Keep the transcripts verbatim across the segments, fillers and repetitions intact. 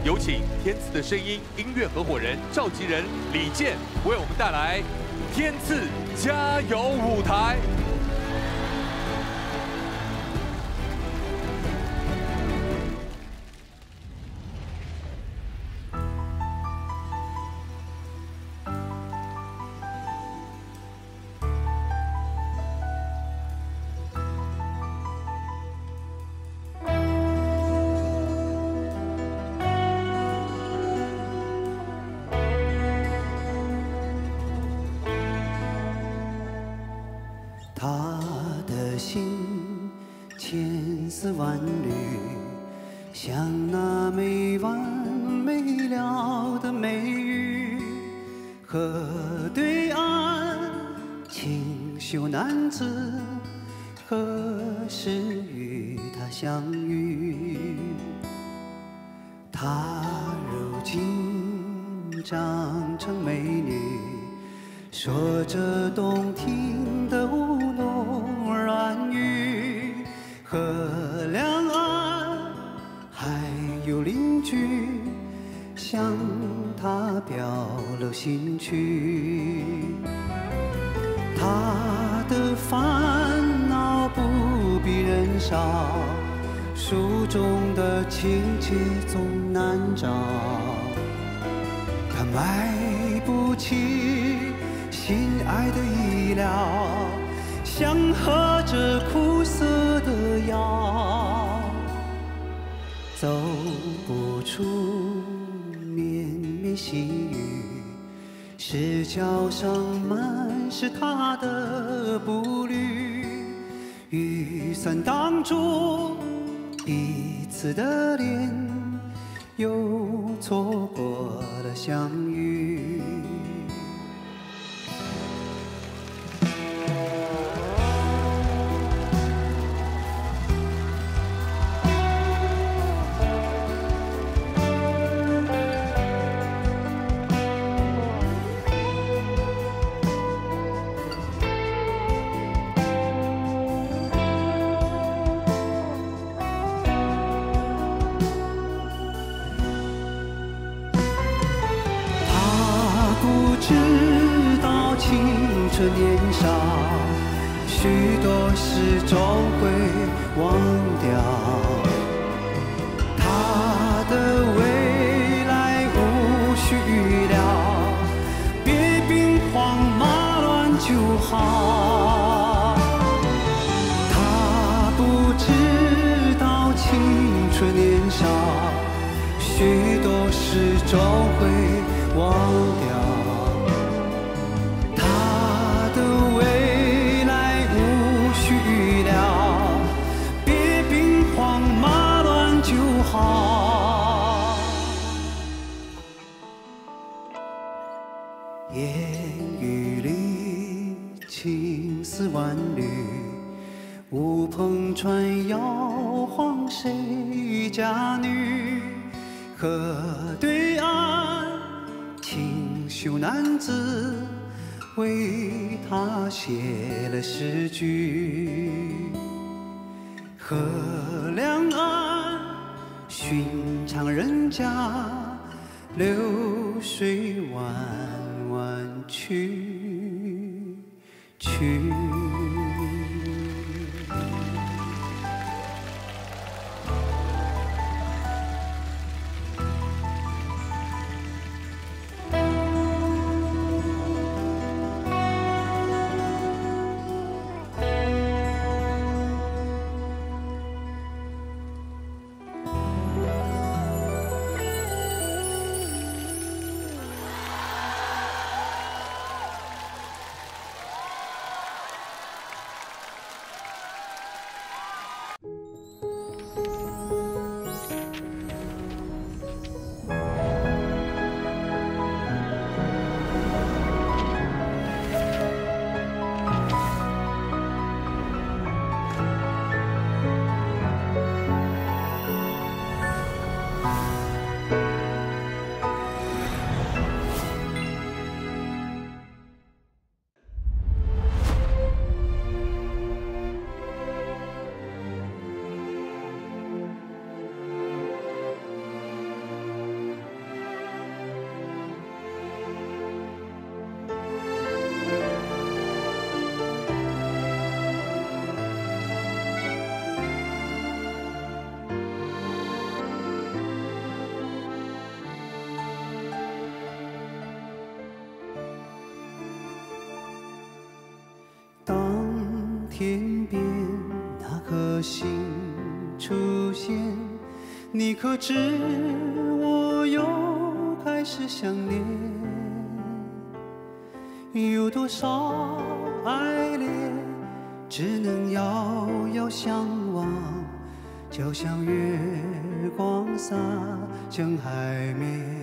有请天赐的声音音乐合伙人召集人李健为我们带来天赐加油舞台。 他的心千丝万缕，像那没完没了的美玉。河对岸，清秀男子，何时与他相遇？她如今长成美女。 说着动听的舞龙软语，河两岸还有邻居向他表露心曲。他的烦恼不比人少，书中的情节总难找，他买不起。 心爱的医疗，像喝着苦涩的药，走不出绵绵细雨，石桥上满是他的步履，雨伞挡住彼此的脸，又错过了相遇。 知道青春年少，许多事终会忘掉。他的未来无需预料，别兵荒马乱就好。他不知道青春年少，许多事终会忘掉。 好，烟雨里情丝万缕，乌篷船摇晃谁家女？河对岸，清秀男子为她写了诗句。河两岸。 寻常人家，流水弯弯曲去。 天边那颗星出现，你可知我又开始想念？有多少爱恋只能遥遥相望，就像月光洒向海面。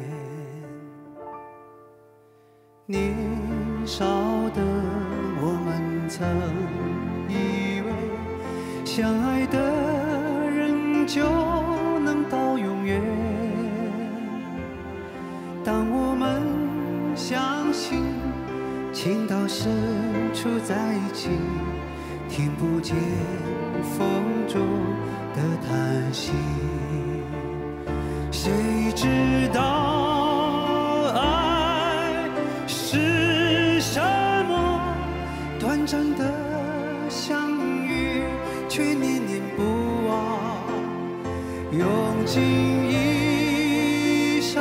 年少的我们曾以为相爱的人就能到永远，当我们相信情到深处在一起，听不见风中的叹息。谁知道爱是什么？短暂的相遇，却念念不忘，用尽一生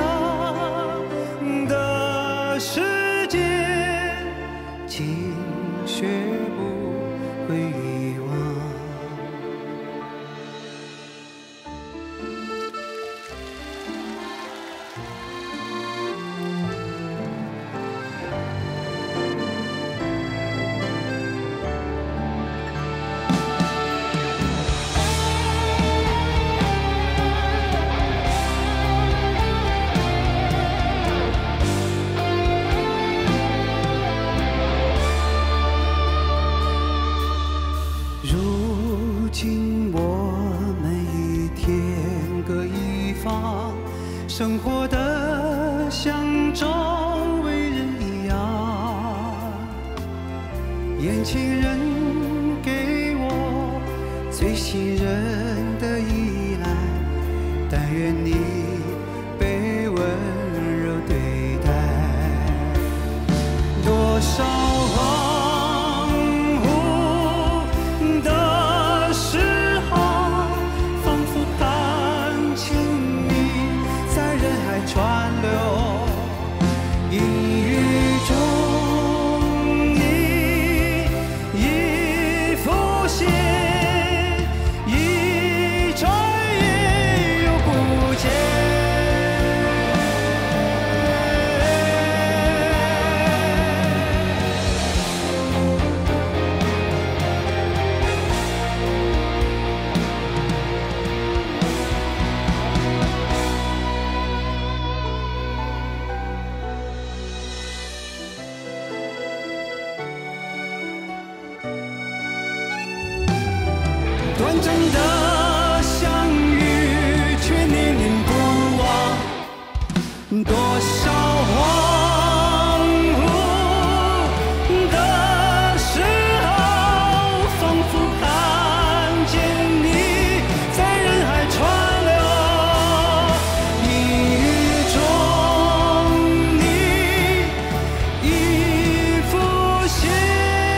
的时间，请学不会遗忘。如今我们一天各一方，生活的像周围人一样。眼前人给我最信任的依赖，但愿你被温柔对待。多少荒芜的时候，仿佛看见你在人海川流，阴雨中你已浮现，一转眼又不见。短暂的相遇，却念念不忘。多少荒芜的时候，仿佛看见你在人海川流。阴雨中你已浮现。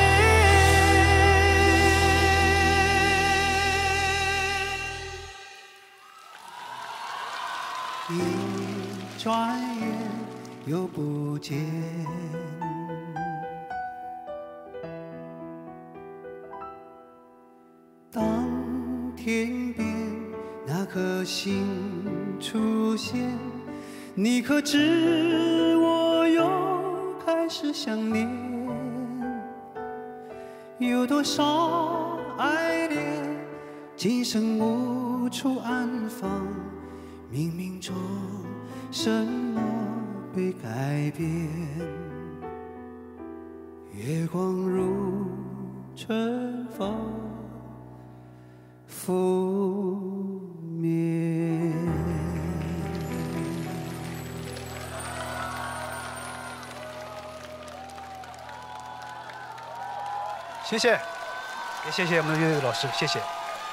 一转眼又不见。当天边那颗星出现，你可知我又开始想念？有多少爱恋今生无处安放，冥冥中什么被改变？月光如春风拂面。 谢谢，也谢谢我们的乐队老师，谢谢。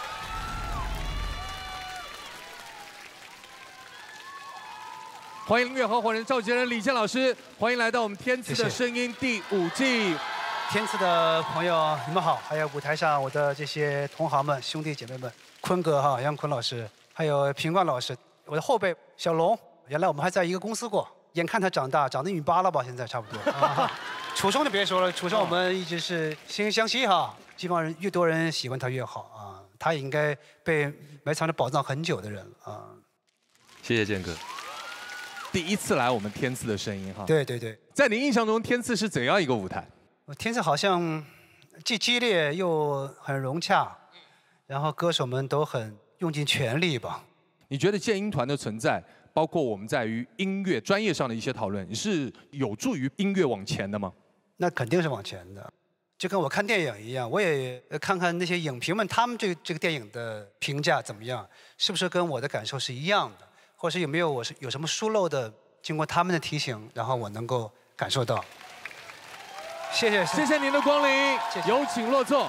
欢迎音乐合伙人召集人李健老师，欢迎来到我们天赐的声音第五季。 天赐的朋友，你们好！还有舞台上我的这些同行们、兄弟姐妹们，坤哥哈，杨坤老师，还有平冠老师，我的后辈小龙，原来我们还在一个公司过，眼看他长大，长得一米八了吧？现在差不多。啊、楚生就别说了，楚生我们一直是惺惺相惜哈。 希望人越多人喜欢他越好啊。他也应该被埋藏着宝藏很久的人啊。 谢谢建哥。第一次来我们天赐的声音哈。 对对对。 在你印象中，天赐是怎样一个舞台？ 天赐好像既激烈又很融洽，然后歌手们都很用尽全力吧。 你觉得剑鹰团的存在，包括我们在于音乐专业上的一些讨论，是有助于音乐往前的吗？ 那肯定是往前的，就跟我看电影一样，我也看看那些影评们他们对这个电影的评价怎么样，是不是跟我的感受是一样的，或是有没有我是有什么疏漏的，经过他们的提醒，然后我能够感受到。谢谢， 谢谢您的光临，谢谢有请落座。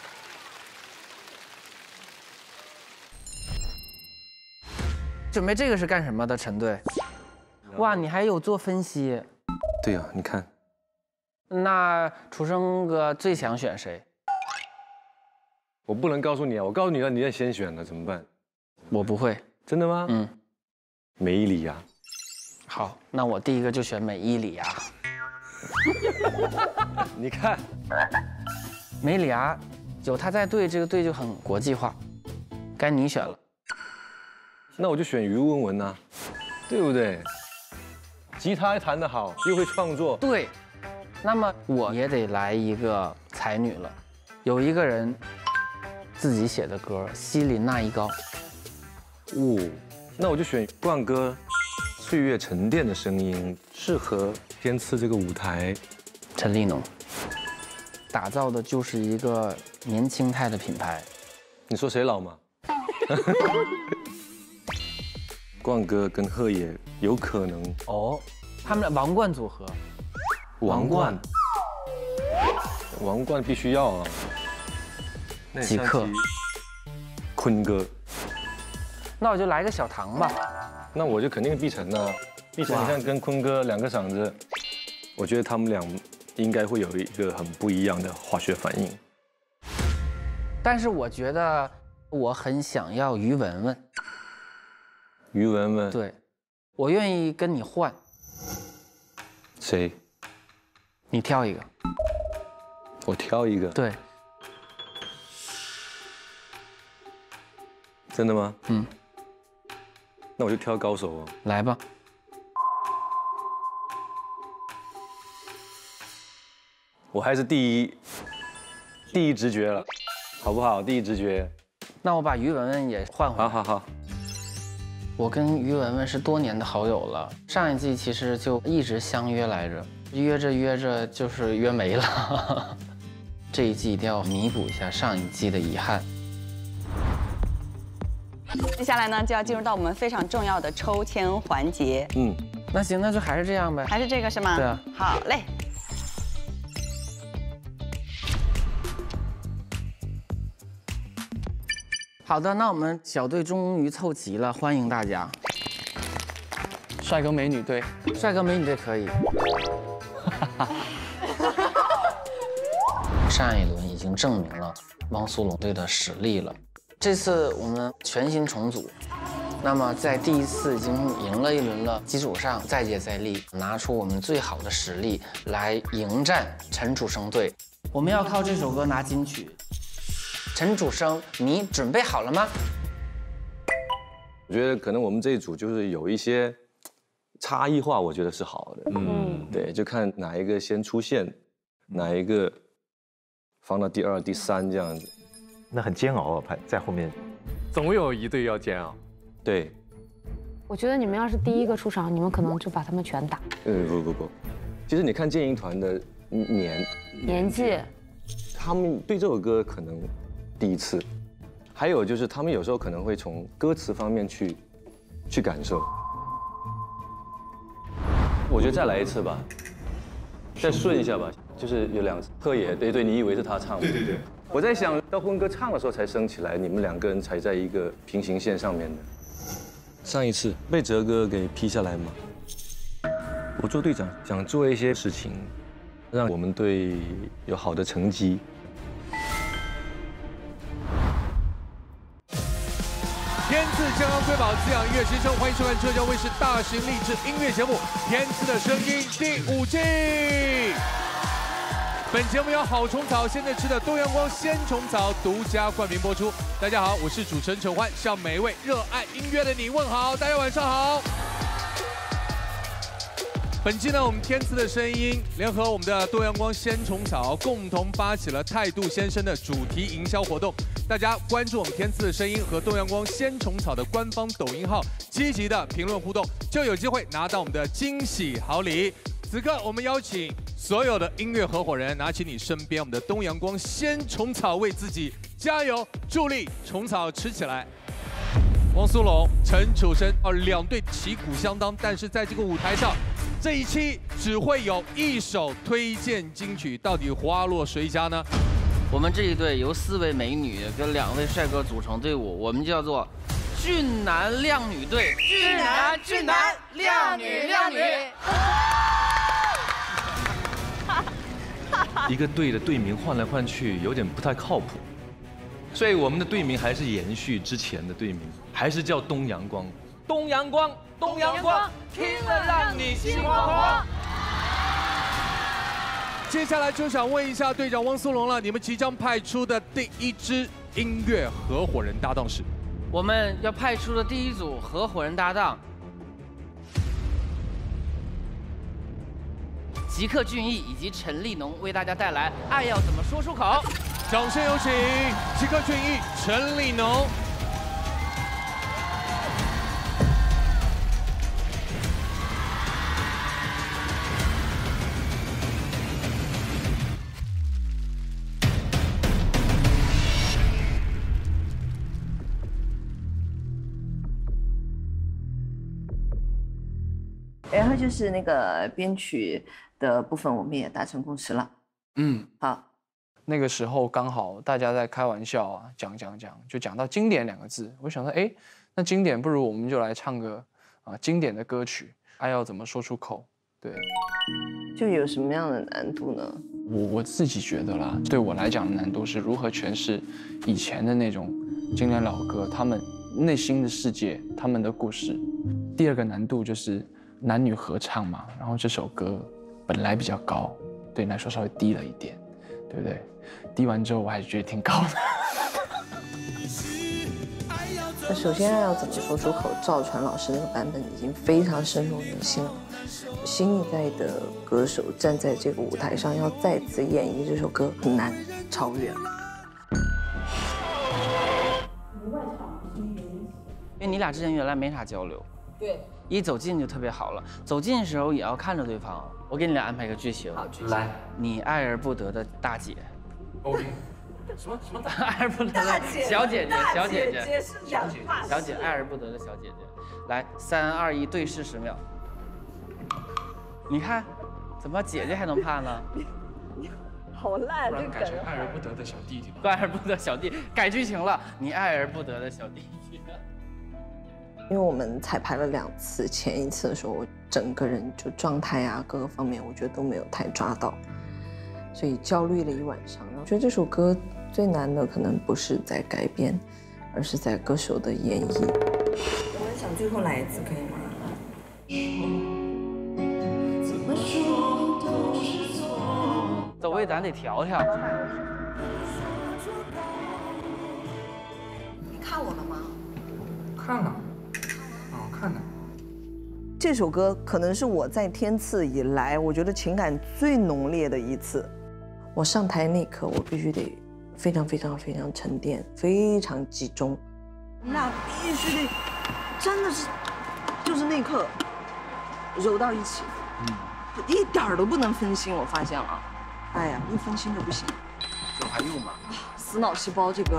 准备这个是干什么的，陈队？哇，你还有做分析？ 对呀、啊，你看。 那楚生哥最想选谁？ 我不能告诉你啊，我告诉你了，你要先选了，怎么办？ 我不会。 真的吗？ 嗯。 梅伊里亚。 好，那我第一个就选梅伊里亚。 你看， 梅里亚有他在队，这个队就很国际化。该你选了。 那我就选于文文呐，对不对？吉他还弹得好，又会创作。 对，那么我也得来一个才女了。有一个人自己写的歌《西林那一高》。 哦，那我就选冠哥，岁月沉淀的声音，适合天赐这个舞台。 陈立农打造的就是一个年轻态的品牌。 你说谁老吗？冠哥跟鹤野有可能哦，他们的王冠组合。 王冠，王冠必须要啊。 即刻。 坤哥。 那我就来个小唐吧。 那我就肯定碧晨啊，碧晨你看跟坤哥两个嗓子，我觉得他们俩应该会有一个很不一样的化学反应。 但是我觉得我很想要于文文。 于文文， 对，我愿意跟你换。 谁？ 你挑一个。 我挑一个。 对。 真的吗？ 嗯。 那我就挑高手哦。 来吧。 我还是第一，第一直觉了，好不好？第一直觉。 那我把于文文也换回来。 好好好。 我跟于文文是多年的好友了，上一季其实就一直相约来着，约着约着就是约没了。这一季一定要弥补一下上一季的遗憾。 接下来呢，就要进入到我们非常重要的抽签环节。 嗯， 那行，那就还是这样呗。 还是这个是吗？ 对啊。 好嘞。 好的，那我们小队终于凑齐了，欢迎大家。 帅哥美女队， 帅哥美女队可以。上一轮已经证明了汪苏泷队的实力了。这次我们全新重组，那么在第一次已经赢了一轮的基础上，再接再厉，拿出我们最好的实力来迎战陈楚生队。我们要靠这首歌拿金曲。陈楚生，你准备好了吗？ 我觉得可能我们这一组就是有一些差异化，我觉得是好的。嗯，对，就看哪一个先出现，哪一个放到第二、第三这样子。 那很煎熬啊，排在后面， 总有一队要煎熬。 对。 我觉得你们要是第一个出场，你们可能就把他们全打。 嗯，不不不，其实你看剑鹰团的年年纪， 他们对这首歌可能。第一次，还有就是他们有时候可能会从歌词方面去去感受。我觉得再来一次吧，再顺一下吧，就是有两次。鹤野，对对，你以为是他唱吗？ 对对对。 我在想到坤哥唱的时候才升起来，你们两个人才在一个平行线上面的。上一次被哲哥给批下来嘛，我做队长想做一些事情，让我们队有好的成绩。 天赐健康瑰宝，滋养音乐新生，欢迎收看浙江卫视大型励志音乐节目《天赐的声音》第五季。 本节目由好虫草现在吃的东阳光鲜虫草独家冠名播出。大家好，我是主持人陈欢，向每一位热爱音乐的你问好。大家晚上好。本期呢，我们天赐的声音联合我们的东阳光鲜虫草共同发起了态度先生的主题营销活动。大家关注我们天赐的声音和东阳光鲜虫草的官方抖音号，积极的评论互动，就有机会拿到我们的惊喜好礼。此刻，我们邀请所有的音乐合伙人，拿起你身边我们的东阳光鲜虫草，为自己加油助力，虫草吃起来。汪苏泷、陈楚生哦，两队旗鼓相当，但是在这个舞台上，这一期只会有一首推荐金曲，到底花落谁家呢？ 我们这一队由四位美女跟两位帅哥组成队伍，我们叫做俊男靓女队。 俊男俊男，靓女靓女。 一个队的队名换来换去，有点不太靠谱，所以我们的队名还是延续之前的队名，还是叫东阳光。东阳光，东阳光，听了让你心慌慌。 接下来就想问一下队长汪苏泷了，你们即将派出的第一支音乐合伙人搭档是？ 我们要派出的第一组合伙人搭档，吉克隽逸以及陈立农为大家带来《爱要怎么说出口》。 掌声有请吉克隽逸、陈立农。 然后就是那个编曲的部分，我们也达成共识了。 嗯， 好。 那个时候刚好大家在开玩笑啊，讲讲讲，就讲到经典两个字。我想说，哎，那经典不如我们就来唱个啊经典的歌曲，爱要怎么说出口？对。 就有什么样的难度呢？ 我我自己觉得啦，对我来讲的难度是如何诠释以前的那种经典老歌，他们内心的世界，他们的故事。第二个难度就是男女合唱嘛，然后这首歌本来比较高，对你来说稍微低了一点，对不对？低完之后我还是觉得挺高的。 那首先要怎么说出口？赵传老师那个版本已经非常深入人心了。新一代的歌手站在这个舞台上，要再次演绎这首歌很难超越。 因为你俩之前原来没啥交流， 对， 一走近就特别好了。走近的时候也要看着对方。我给你俩安排一个剧情， 好， 来，你爱而不得的大姐。OK。什么什么爱而不得的小姐姐，小姐姐是小姐姐，小姐爱而不得的小姐姐。来，三二一，对视十秒。你看，怎么姐姐还能怕呢？ 好烂， 不然改成爱而不得的小弟弟吧。 爱而不得小弟，改剧情了，你爱而不得的小弟弟。 因为我们彩排了两次，前一次的时候，我整个人就状态啊，各个方面，我觉得都没有太抓到，所以焦虑了一晚上。我觉得这首歌最难的可能不是在改编，而是在歌手的演绎。我们想最后来一次，可以吗？ 走位咱得调调。 你看我了吗？ 看了。看的这首歌可能是我在天赐以来，我觉得情感最浓烈的一次。我上台那一刻，我必须得非常非常非常沉淀，非常集中。那必须得，真的是，就是那一刻揉到一起，嗯，一点都不能分心。我发现了，哎呀，一分心就不行。 这还用吗？ 死脑细胞这歌。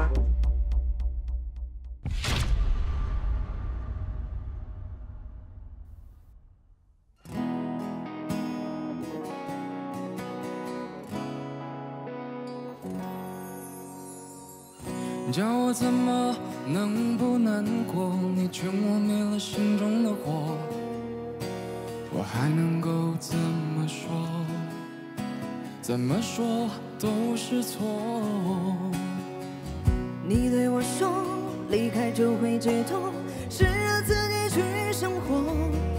叫我怎么能不难过？你劝我灭了心中的火，我还能够怎么说？怎么说都是错。 你对我说，离开就会解脱，试着自己去生活，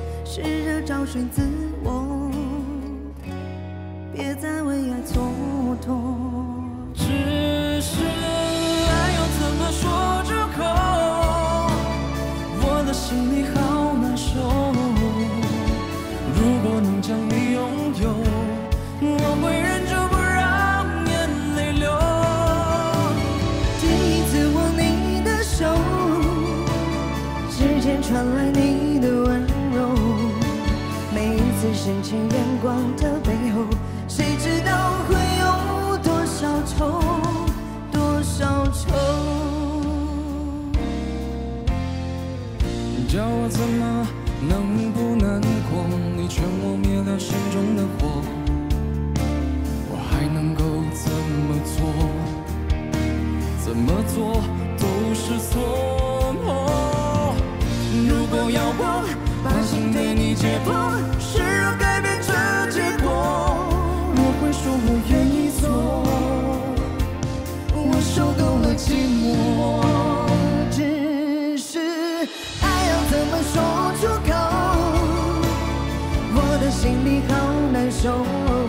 试着找寻自我，别再为爱蹉痛。 只是爱要怎么说出口，我的心里好难受。如果能将你拥有，我会忍住不让眼泪流。 第一次握你的手，指尖传来你的温柔，每一次深情眼光的背后，谁知道会有多少愁，多少愁。 叫我怎么能不难过？你劝我灭了心中的火，我还能够怎么做？怎么做都是错。如果要我把心对你解剖，试着改变这结果，我会说我愿意做，我受够了寂寞。 只是爱要怎么说出口，我的心里好难受。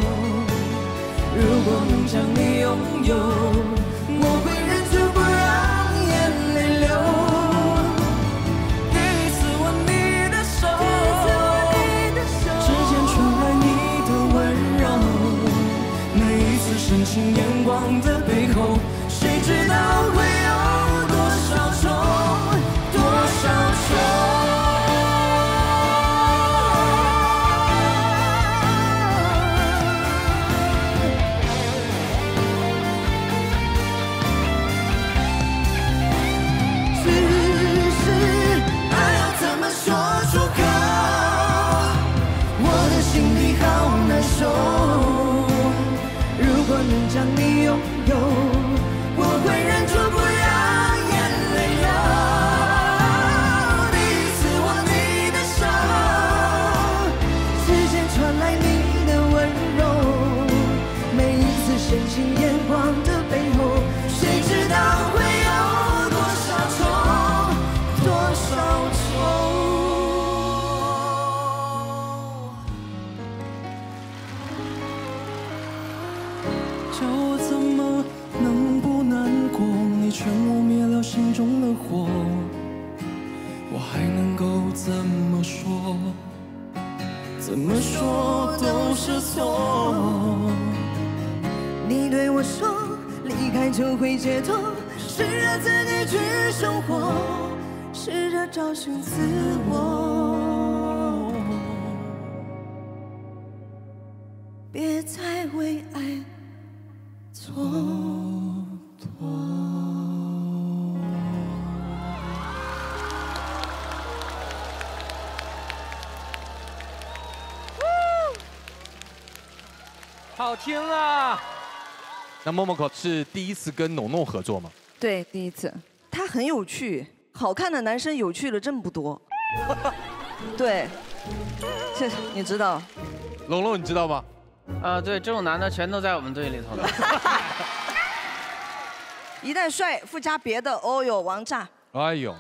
如果能将你拥有，我会忍住不让眼泪流。第一次握你的手，指尖传来你的温柔，每一次深情眼光的背后，谁知道会有多少愁，多少愁。 如果能将你拥有，我会忍住不让眼泪流。第一次握你的手，指尖传来你的温柔，每一次深情眼光的背后，谁知道会有多少愁，多少愁。 叫我怎么能不难过？你劝我灭了心中的火，我还能够怎么说？怎么说都是错。 你对我说，离开就会解脱，试着自己去生活，试着找寻自我，别再为爱蹉跎。 好听啊！那默默口是第一次跟农农合作吗？ 对，第一次。他很有趣，好看的男生有趣的真不多。对，这你知道。 龙龙，你知道吗？ 啊，对，这种男的全都在我们队里头的。 一旦帅，附加别的，哦哟，王炸。 哎呦，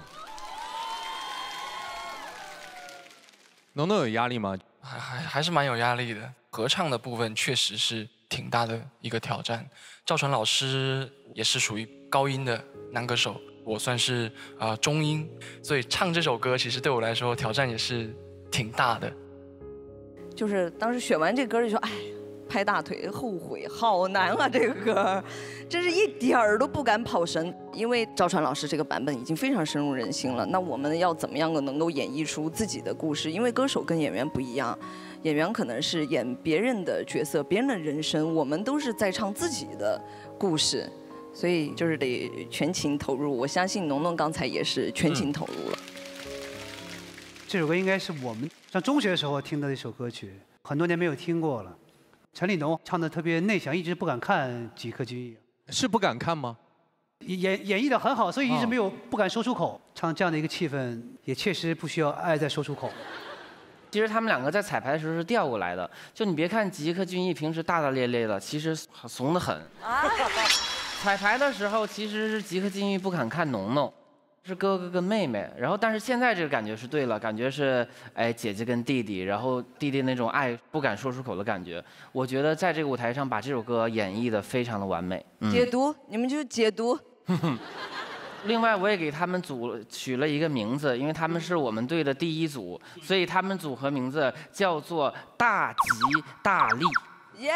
农农有压力吗？ 还还还是蛮有压力的。合唱的部分确实是挺大的一个挑战。赵传老师也是属于高音的男歌手，我算是啊、呃、中音，所以唱这首歌其实对我来说挑战也是挺大的。 就是当时选完这歌就说，哎，拍大腿，后悔，好难啊这个歌，真是一点儿都不敢跑神。因为赵传老师这个版本已经非常深入人心了，那我们要怎么样的能够演绎出自己的故事？因为歌手跟演员不一样。演员可能是演别人的角色、别人的人生，我们都是在唱自己的故事，所以就是得全情投入。我相信农农刚才也是全情投入了。 嗯、这首歌应该是我们上中学的时候听的一首歌曲，很多年没有听过了。陈立农唱的特别内向，一直不敢看《几颗军艺》。 是不敢看吗？ 演演绎的很好，所以一直没有不敢说出口。唱这样的一个气氛，也确实不需要爱再说出口。 其实他们两个在彩排的时候是调过来的，就你别看吉克隽逸平时大大咧咧的，其实怂得很。彩排的时候其实是吉克隽逸不敢看农农， 是哥哥跟妹妹，然后但是现在这个感觉是对了，感觉是哎姐姐跟弟弟，然后弟弟那种爱不敢说出口的感觉，我觉得在这个舞台上把这首歌演绎的非常的完美。 嗯、解读，你们就是解读。 另外，我也给他们组取了一个名字，因为他们是我们队的第一组，所以他们组合名字叫做大吉大利。 耶！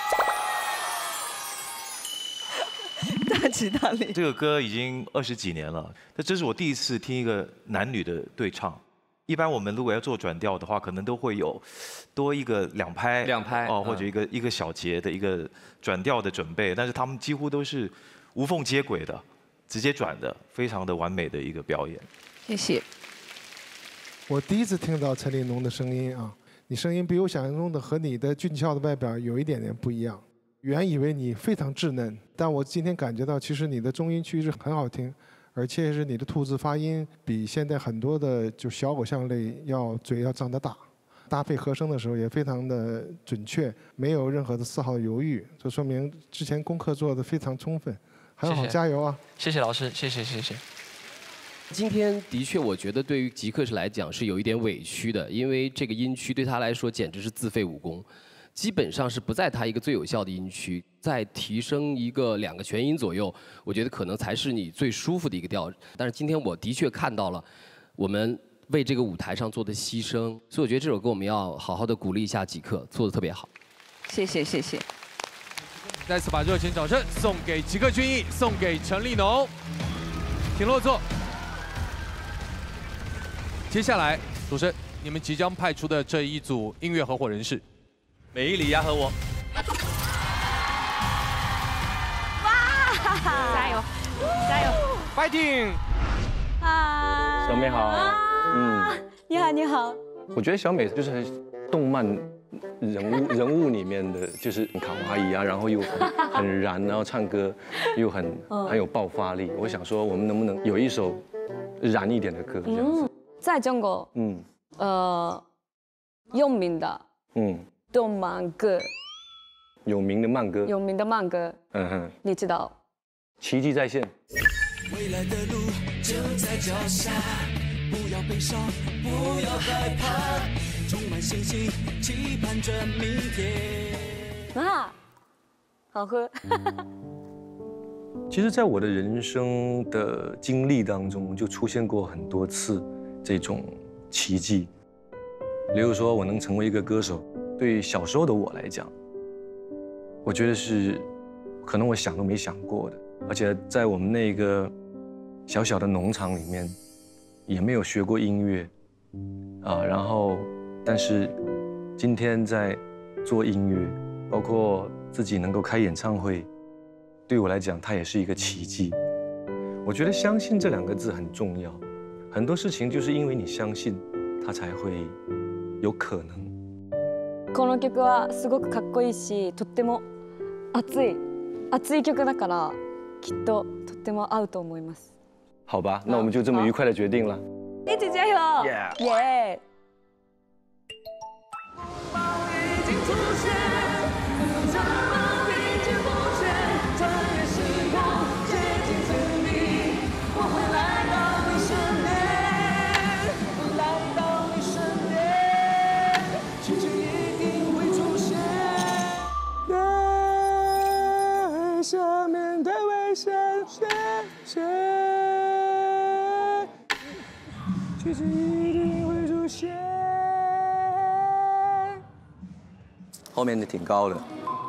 大吉大利。 这个歌已经二十几年了，这这是我第一次听一个男女的对唱。一般我们如果要做转调的话，可能都会有多一个两拍， 两拍哦，或者一个一个小节的一个转调的准备，但是他们几乎都是无缝接轨的，直接转的，非常的完美的一个表演。 谢谢。 我第一次听到陈立农的声音啊，你声音比我想象中的和你的俊俏的外表有一点点不一样。原以为你非常稚嫩，但我今天感觉到，其实你的中音区是很好听，而且是你的吐字发音比现在很多的就小偶像类要嘴要张得大，搭配和声的时候也非常的准确，没有任何的丝毫犹豫，这说明之前功课做得非常充分，很好，加油啊！ 谢谢老师，谢谢谢谢。 今天的确，我觉得对于吉克斯来讲是有一点委屈的，因为这个音区对他来说简直是自废武功。基本上是不在他一个最有效的音区，再提升一个两个全音左右，我觉得可能才是你最舒服的一个调。但是今天我的确看到了我们为这个舞台上做的牺牲，所以我觉得这首歌我们要好好的鼓励一下吉克，做的特别好。 谢谢谢谢。 再次把热情掌声送给吉克隽逸，送给陈立农，请落座。接下来，主持人，你们即将派出的这一组音乐合伙人是。 美伊里亚和我， 哇！加油，加油 ，fighting！ 嗨， 小美好， 嗯，你好，你好。 我觉得小美就是很动漫人物人物里面的，就是很卡哇伊啊，然后又很很燃，然后唱歌又很很有爆发力。我想说，我们能不能有一首燃一点的歌？这样子。 在中国， 嗯， 呃，有名的， 嗯。 动漫歌， 有名的慢歌， 有名的慢歌， 嗯哼， 你知道？ 奇迹在线。 未来的路就在脚下，不要悲伤，不要害怕，充满信心，期盼着明天。 啊，好喝。 其实，在我的人生的经历当中，就出现过很多次这种奇迹，例如说，我能成为一个歌手。对小时候的我来讲，我觉得是可能我想都没想过的，而且在我们那个小小的农场里面，也没有学过音乐，啊，然后但是今天在做音乐，包括自己能够开演唱会，对我来讲，它也是一个奇迹。我觉得相信这两个字很重要，很多事情就是因为你相信，它才会有可能。 この曲はすごくかっこいいし、とっても熱い熱い曲だから、きっととっても合うと思います。 好吧，那我们就这么愉快的决定了。 一起加油！耶！ 下面对危险，谢谢，奇迹一定会出现。 后面的挺高的，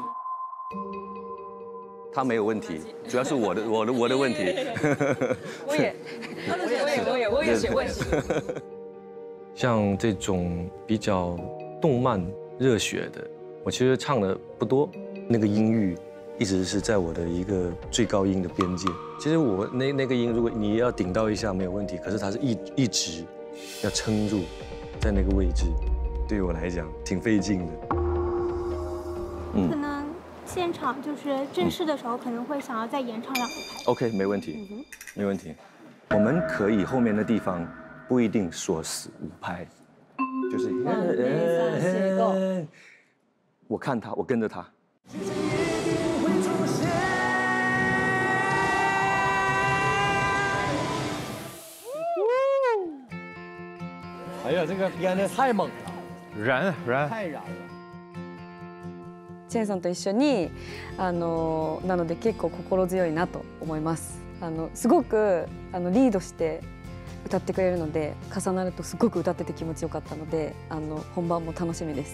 他没有问题，主要是我的我的我的问题。 我也，我也我也我也写我也写。 像这种比较动漫热血的，我其实唱的不多，那个音域。一直是在我的一个最高音的边界。其实我那那个音，如果你要顶到一下没有问题，可是它是一一直要撑住在那个位置，对于我来讲挺费劲的。 嗯，可能现场就是正式的时候，可能会想要再延长两个拍。 OK， 没问题，嗯、没问题。我们可以后面的地方不一定锁死五拍，就是。嗯、我看他，我跟着他。 哎呀，这个编的太猛了， 燃燃， 太燃了。 チェンさんと一緒にあのなので結構心強いなと思います。あのすごくあのリードして歌ってくれるので重なるとすごく歌ってて気持ちよかったのであの本番も楽しみです。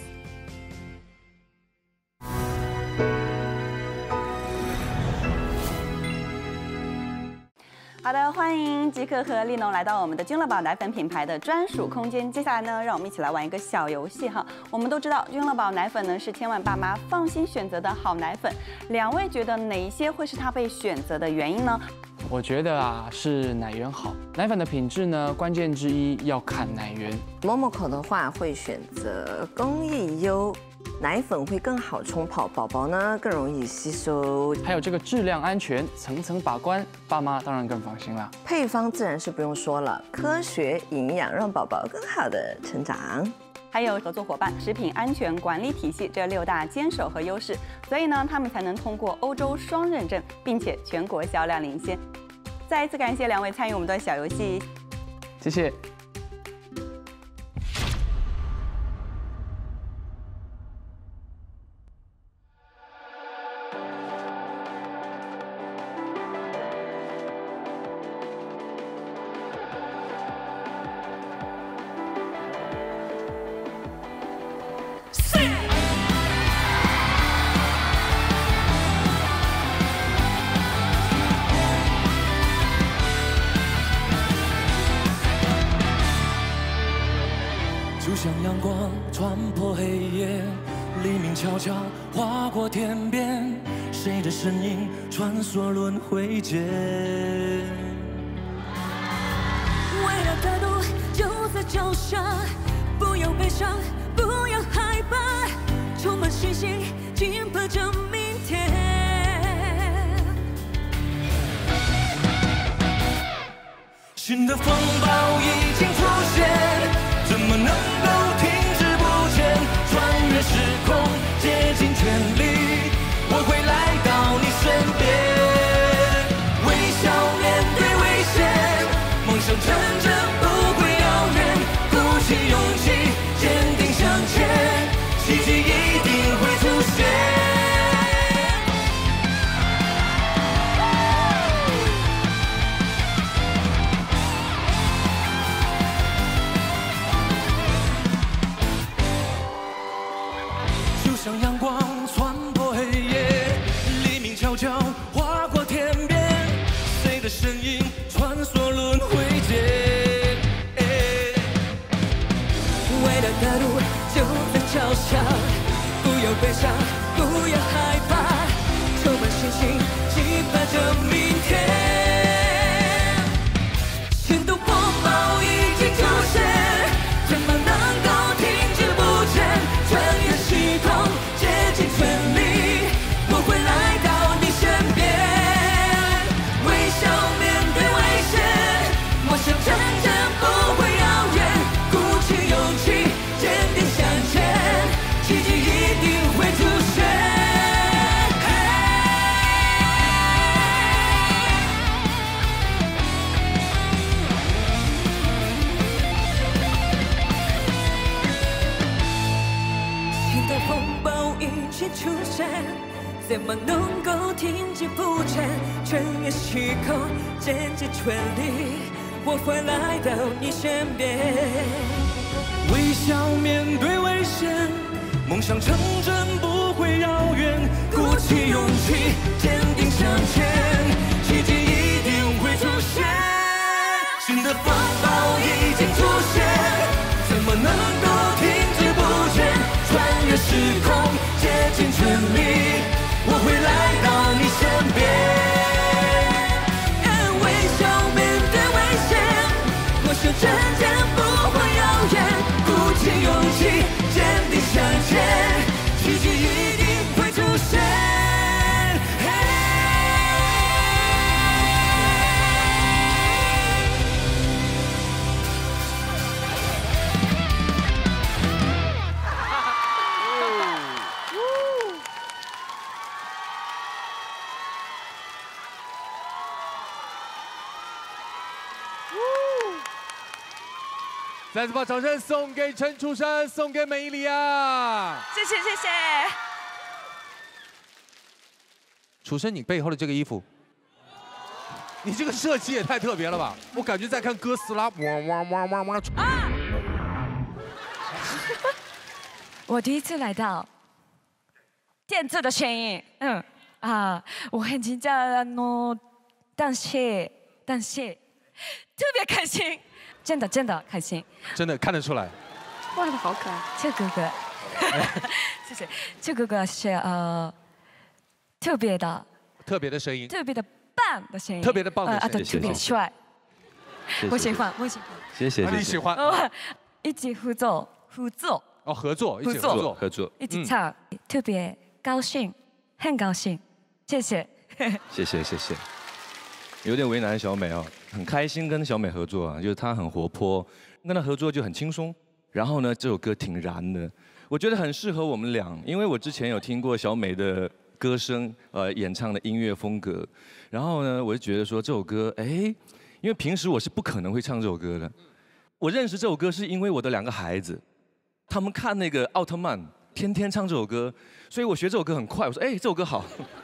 好的，欢迎吉克和丽农来到我们的君乐宝奶粉品牌的专属空间。接下来呢，让我们一起来玩一个小游戏哈。我们都知道君乐宝奶粉呢是千万爸妈放心选择的好奶粉，两位觉得哪一些会是它被选择的原因呢？ 我觉得啊是奶源好，奶粉的品质呢关键之一要看奶源。 某某口的话会选择工艺优。 奶粉会更好冲泡，宝宝呢更容易吸收， 还有这个质量安全层层把关，爸妈当然更放心了。 配方自然是不用说了，科学营养让宝宝更好的成长。 还有合作伙伴、食品安全管理体系这六大坚守和优势，所以呢，他们才能通过欧洲双认证，并且全国销量领先。再一次感谢两位参与我们的小游戏， 谢谢。 就像阳光穿破黑夜，黎明悄悄划过天边，谁的身影穿梭轮回间？ 未来的路就在脚下，不要悲伤，不要害怕，充满信心，紧迫着明天。 新的风暴已经出现，怎么能够停滞不前？穿越时空，竭尽全力，我会来到你身边。微笑面对危险，梦想成真不会遥远。鼓起勇气，坚定向前，奇迹一定会出现。 像阳光穿破黑夜，黎明悄悄划过天边，谁的身影穿梭轮回间？ 未来的路就在脚下，不要悲伤，不要害怕，充满信心，期盼着明天。新的风暴已经出现，怎么能够停滞不前？穿越时空。 尽全力，我会来到你身边。微笑面对危险，梦想成真不会遥远。鼓起勇气，坚定向前，奇迹一定会出现。新的风暴已经出现，怎么能够停滞不前？穿越时空，竭尽全力，我会来到你身边。 微笑面对危险，梦想成真不会遥远。鼓起勇气，坚定向前，奇迹一定会出现。新的风暴已经出现，怎么能够停滞不前？ 穿越时空，竭尽全力，我会来到你身边。微笑面对危险，我想真正不会遥远。鼓起勇气，坚定向前，奇迹一定会出现。 再次把掌声送给陈楚生，送给美伊里亚。 谢谢谢谢。 楚生，你背后的这个衣服，你这个设计也太特别了吧！我感觉在看哥斯拉，哇哇哇哇哇！啊！ 我第一次来到天赐的声音，嗯啊，我很紧张，あの，但是但是特别开心，真的真的开心， 真的看得出来。 画的好可爱，这哥哥，谢谢，这哥哥是呃特别的， 特别的声音， 特别的棒的声音， 特别的棒的声音， 啊，特别帅，我喜欢，我喜欢， 谢谢， 你喜欢， 一起合作，合作。 哦，合作，一起合作， 合作， 一起唱，嗯、特别高兴，很高兴，谢谢， 谢谢，谢谢。有点为难小美哦，很开心跟小美合作啊，就是她很活泼，跟她合作就很轻松。然后呢，这首歌挺燃的，我觉得很适合我们俩，因为我之前有听过小美的歌声，呃，演唱的音乐风格，然后呢，我就觉得说这首歌，哎，因为平时我是不可能会唱这首歌的，我认识这首歌是因为我的两个孩子。他们看那个奥特曼，天天唱这首歌，所以我学这首歌很快。我说，哎，这首歌好。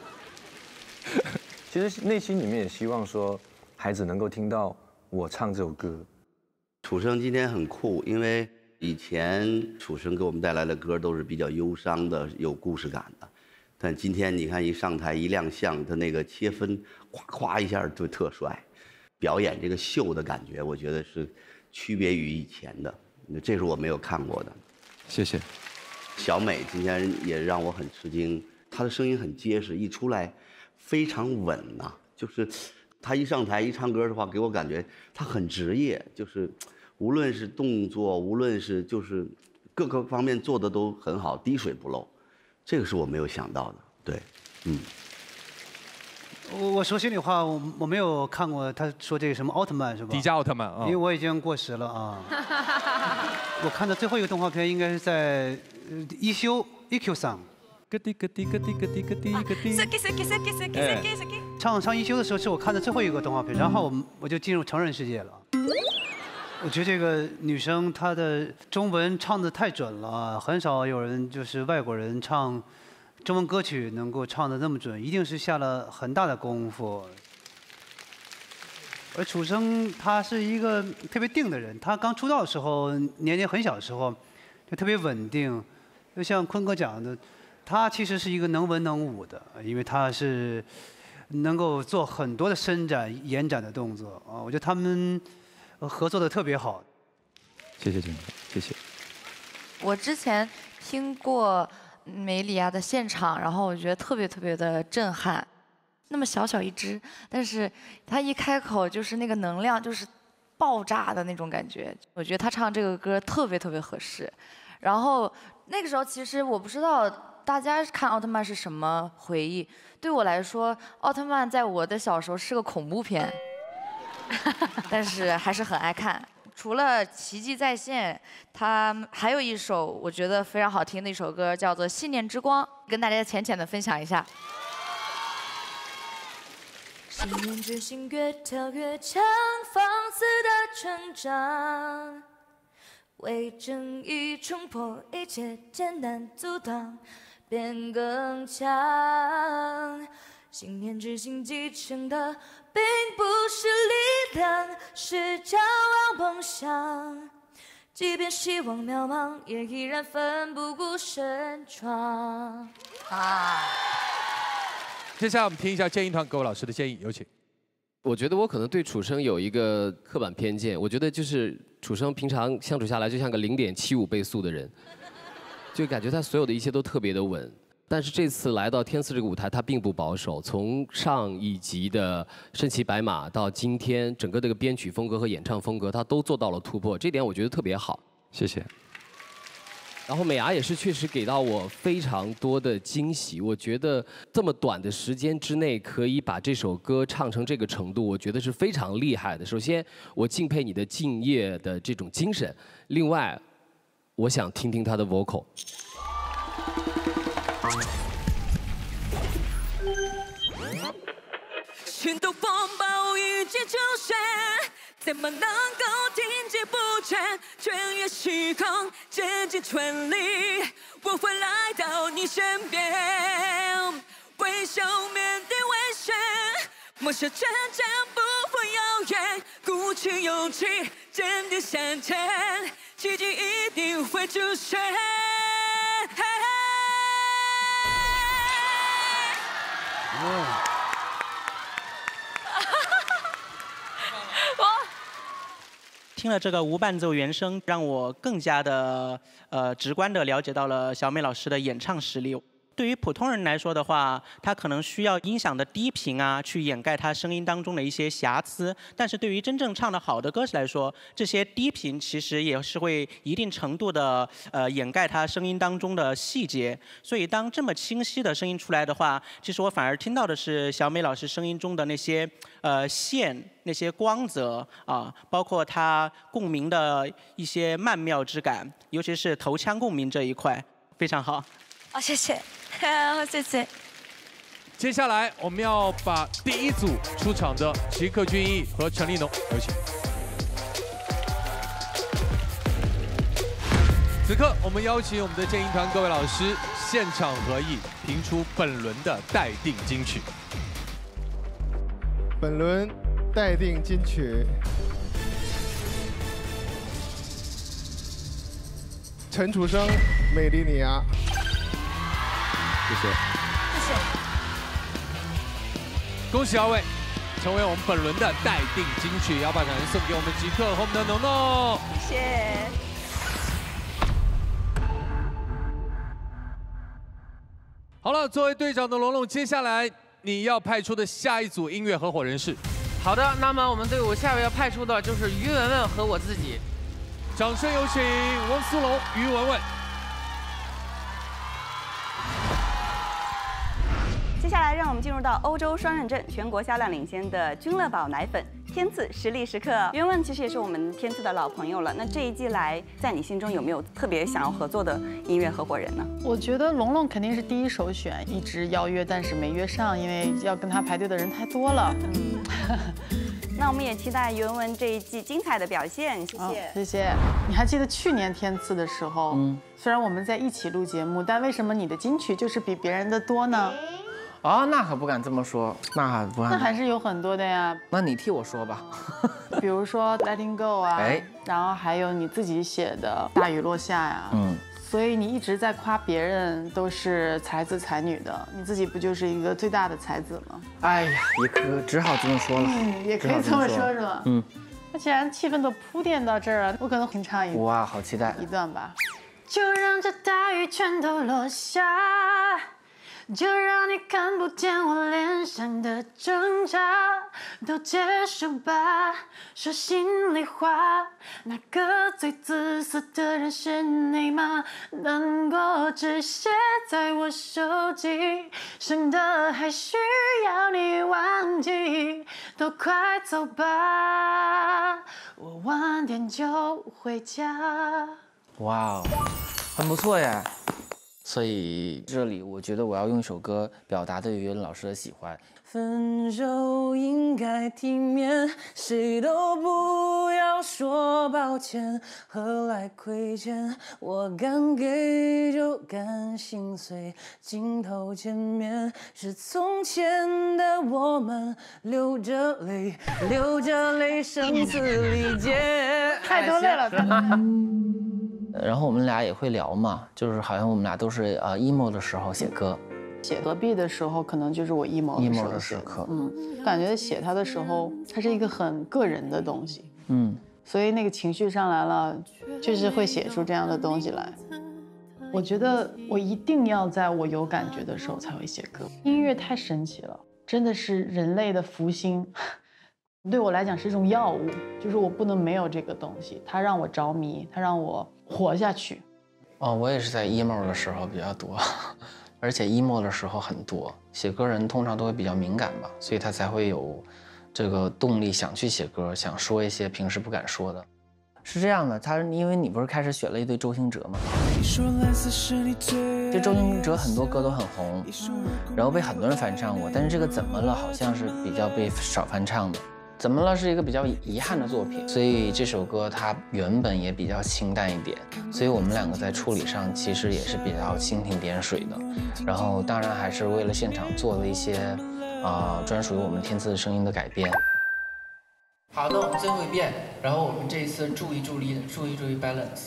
其实内心里面也希望说，孩子能够听到我唱这首歌。 楚生今天很酷，因为以前楚生给我们带来的歌都是比较忧伤的、有故事感的，但今天你看一上台一亮相，他那个切分，咵咵一下就特帅，表演这个秀的感觉，我觉得是区别于以前的，这是我没有看过的。 谢谢， 小美今天也让我很吃惊，她的声音很结实，一出来非常稳呐、啊。就是她一上台一唱歌的话，给我感觉她很职业，就是无论是动作，无论是就是各个方面做的都很好，滴水不漏。这个是我没有想到的，对，嗯。 我我说心里话，我我没有看过他说这个什么奥特曼是吧？ 迪迦奥特曼啊， 因为我已经过时了啊。我看的最后一个动画片应该是在一休 E Q 上。 咯滴咯滴咯滴咯滴咯滴咯滴。 好き好き好き好き好き好き。 唱唱一休的时候是我看的最后一个动画片，然后我我就进入成人世界了。我觉得这个女生她的中文唱得太准了，很少有人就是外国人唱中文歌曲能够唱得那么准，一定是下了很大的功夫。而楚生他是一个特别定的人，他刚出道的时候，年龄很小的时候，就特别稳定。就像坤哥讲的，他其实是一个能文能武的，因为他是能够做很多的伸展、延展的动作啊。我觉得他们合作的特别好。 谢谢金哥，谢谢。 我之前听过梅里亚的现场，然后我觉得特别特别的震撼。那么小小一只，但是他一开口就是那个能量，就是爆炸的那种感觉。我觉得他唱这个歌特别特别合适。然后那个时候其实我不知道大家看奥特曼是什么回忆，对我来说，奥特曼在我的小时候是个恐怖片，但是还是很爱看。除了《奇迹再现》，他还有一首我觉得非常好听的一首歌，叫做《信念之光》，跟大家浅浅的分享一下。 信念之心越跳越强，放肆的成长，为正义冲破一切艰难阻挡，变更强。信念之心继承的并不是力量，是骄傲梦想。即便希望渺茫，也依然奋不顾身闯。啊！ 接下来我们听一下建议团各位老师的建议，有请。 我觉得我可能对楚生有一个刻板偏见，我觉得就是楚生平常相处下来就像个零点七五倍速的人，就感觉他所有的一切都特别的稳。但是这次来到天赐这个舞台，他并不保守，从上一集的身骑白马到今天整个这个编曲风格和演唱风格，他都做到了突破，这点我觉得特别好。 谢谢。 然后美伢也是确实给到我非常多的惊喜，我觉得这么短的时间之内可以把这首歌唱成这个程度，我觉得是非常厉害的。首先，我敬佩你的敬业的这种精神，另外，我想听听他的 vocal。 全都风暴雨季出现， 怎么能够停止不前？穿越时空，竭尽全力，我会来到你身边，微笑面对危险，梦想成真不会遥远，鼓起勇气，坚定向前，奇迹一定会出现。 听了这个无伴奏原声，让我更加的呃直观的了解到了小美老师的演唱实力。对于普通人来说的话，他可能需要音响的低频啊，去掩盖他声音当中的一些瑕疵。但是对于真正唱得好的歌手来说，这些低频其实也是会一定程度的呃掩盖他声音当中的细节。所以当这么清晰的声音出来的话，其实我反而听到的是小美老师声音中的那些呃线、那些光泽啊，包括他共鸣的一些曼妙之感，尤其是头腔共鸣这一块，非常好。 哦，谢谢，谢谢。 接下来我们要把第一组出场的吉克隽逸和陈立农有请。此刻我们邀请我们的建议团各位老师现场合议，评出本轮的待定金曲。 本轮待定金曲，陈楚生《美丽你呀》。谢谢， 谢谢。 恭喜二位成为我们本轮的待定金曲，要把掌声送给我们吉克和我们的农农。 谢谢。 好了，作为队长的龙龙，接下来你要派出的下一组音乐合伙人是？ 好的，那么我们队伍下一位要派出的就是于文文和我自己。 掌声有请汪苏泷、于文文。 接下来，让我们进入到欧洲双认证、全国销量领先的君乐宝奶粉天赐实力时刻。袁文其实也是我们天赐的老朋友了。那这一季来，在你心中有没有特别想要合作的音乐合伙人呢？ 我觉得龙龙肯定是第一首选，一直邀约，但是没约上，因为要跟他排队的人太多了。嗯， 那我们也期待于文文这一季精彩的表现，谢谢。 哦、谢谢。你还记得去年天赐的时候，嗯，虽然我们在一起录节目，但为什么你的金曲就是比别人的多呢？ 哦，那可不敢这么说，那还不敢。 那还是有很多的呀。 那你替我说吧。 比如说《Letting Go》啊， 哎， 然后还有你自己写的《大雨落下》呀，嗯，所以你一直在夸别人都是才子才女的，你自己不就是一个最大的才子吗？ 哎呀，也可只好这么说了。 嗯，也可以这么说，是吧？嗯。那既然气氛都铺垫到这儿了，我可能哼唱一哇，好期待一段吧。就让这大雨全都落下。就让你看不见我脸上的挣扎，都结束吧，说心里话。那个最自私的人是你吗？难过只写在我手机，剩的还需要你忘记。都快走吧，我晚点就回家。 哇哦，很不错耶。所以这里我觉得我要用一首歌表达对于老师的喜欢。分手应该体面，谁都不要说抱歉，何来亏欠？我敢给就敢心碎，镜头前面是从前的我们，流着泪，流着泪，生死理解。 太多泪了。 然后我们俩也会聊嘛，就是好像我们俩都是呃 emo 的时候写歌， 写隔壁的时候可能就是我 emo 的时候 emo 的时刻， 嗯，感觉写它的时候，它是一个很个人的东西， 嗯， 所以那个情绪上来了，就是会写出这样的东西来。我觉得我一定要在我有感觉的时候才会写歌，音乐太神奇了，真的是人类的福星。对我来讲是一种药物，就是我不能没有这个东西，它让我着迷，它让我活下去。 哦，我也是在 emo 的时候比较多，而且 emo 的时候很多。写歌人通常都会比较敏感吧，所以他才会有这个动力想去写歌，想说一些平时不敢说的。是这样的，他因为你不是开始选了一堆周兴哲吗？这周兴哲很多歌都很红，然后被很多人翻唱过，但是这个怎么了好像是比较被少翻唱的。 怎么了是一个比较遗憾的作品，所以这首歌它原本也比较清淡一点，所以我们两个在处理上其实也是比较蜻蜓点水的。然后当然还是为了现场做了一些啊、呃、专属于我们天赐的声音的改编。 好，那我们最后一遍，然后我们这一次注意注意注意注意 balance。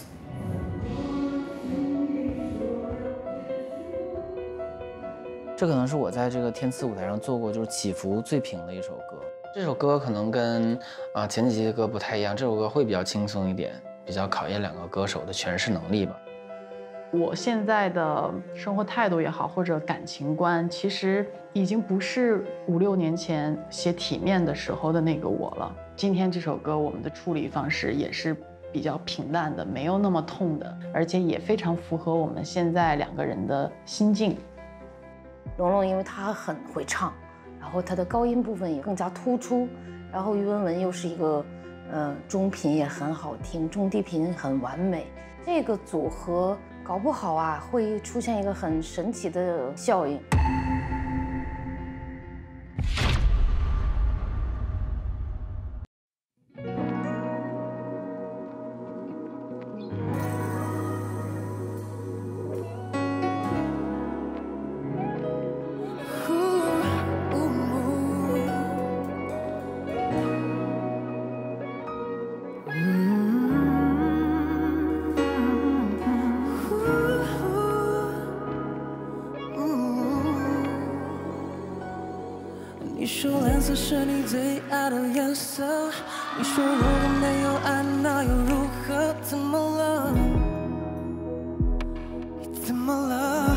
这可能是我在这个天赐舞台上做过就是起伏最平的一首歌。这首歌可能跟啊、呃、前几期的歌不太一样，这首歌会比较轻松一点，比较考验两个歌手的诠释能力吧。 我现在的生活态度也好，或者感情观，其实已经不是五六年前写体面的时候的那个我了。今天这首歌我们的处理方式也是比较平淡的，没有那么痛的，而且也非常符合我们现在两个人的心境。 龙龙因为他很会唱，然后他的高音部分也更加突出，然后于文文又是一个，呃，中频也很好听，中低频很完美，这个组合搞不好啊会出现一个很神奇的效应。 你说蓝色是你最爱的颜色，你说如果没有爱那又如何？怎么了？你怎么了？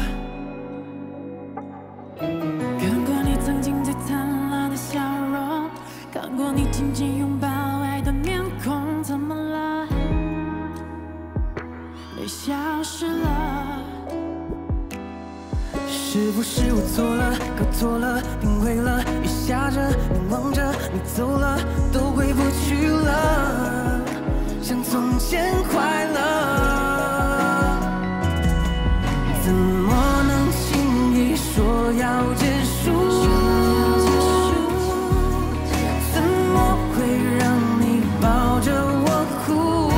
看过你曾经最灿烂的笑容，看过你紧紧拥抱爱的面孔，怎么了？你消失了。是不是我错了，搞错了，定位了，雨下着，你望着，你走了，都回不去了，像从前快乐，怎么能轻易说要结束？怎么会让你抱着我哭？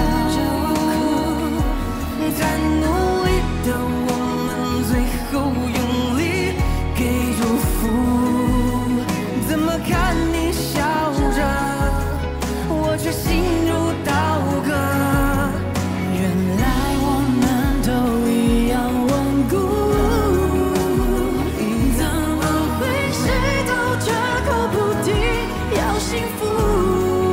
在努力的我们最后用力给祝福，怎么看你笑着，我却心如刀割。原来我们都一样顽固，怎么会谁都绝口不提要幸福？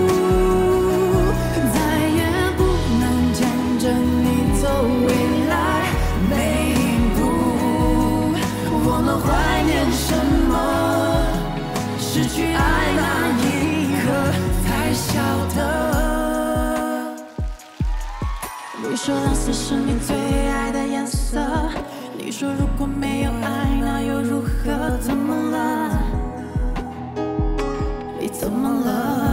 再也不能牵着你走未来每一步。我们怀念什么？失去爱那一刻才晓得。你说蓝色是你最爱的颜色，你说如果没有爱那又如何？怎么了？你怎么了？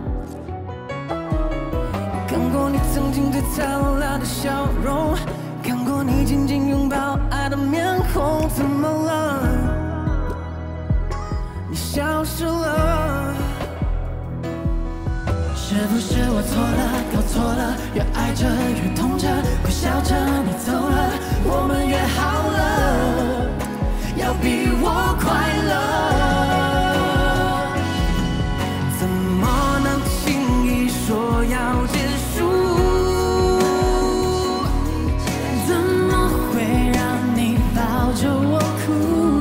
看过你曾经最灿烂的笑容，看过你紧紧拥抱爱的面孔，怎么了？你消失了。是不是我错了，搞错了？越爱着越痛着，快笑着你走了，我们约好了，要比我快乐。怎么能轻易说要结束？怎么会让你抱着我哭？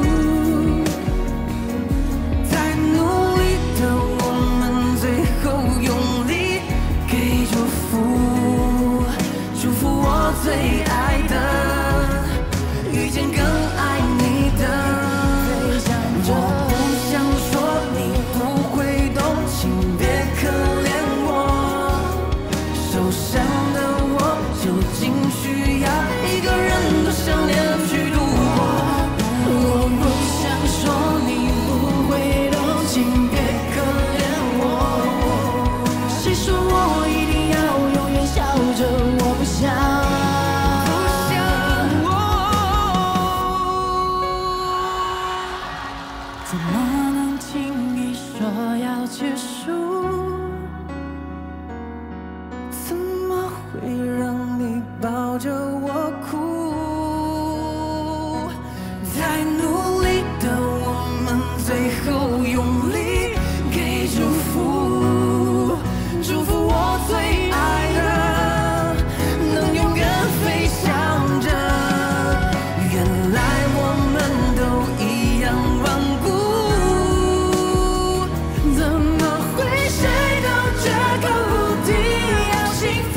在努力的我们最后用力给祝福，祝福我最爱的，遇见更爱你的。 会让你抱着我哭。太努力的我们，最后用力给祝福，祝福我最爱的能永远飞翔着。原来我们都一样顽固，怎么会谁都绝口不提要幸福？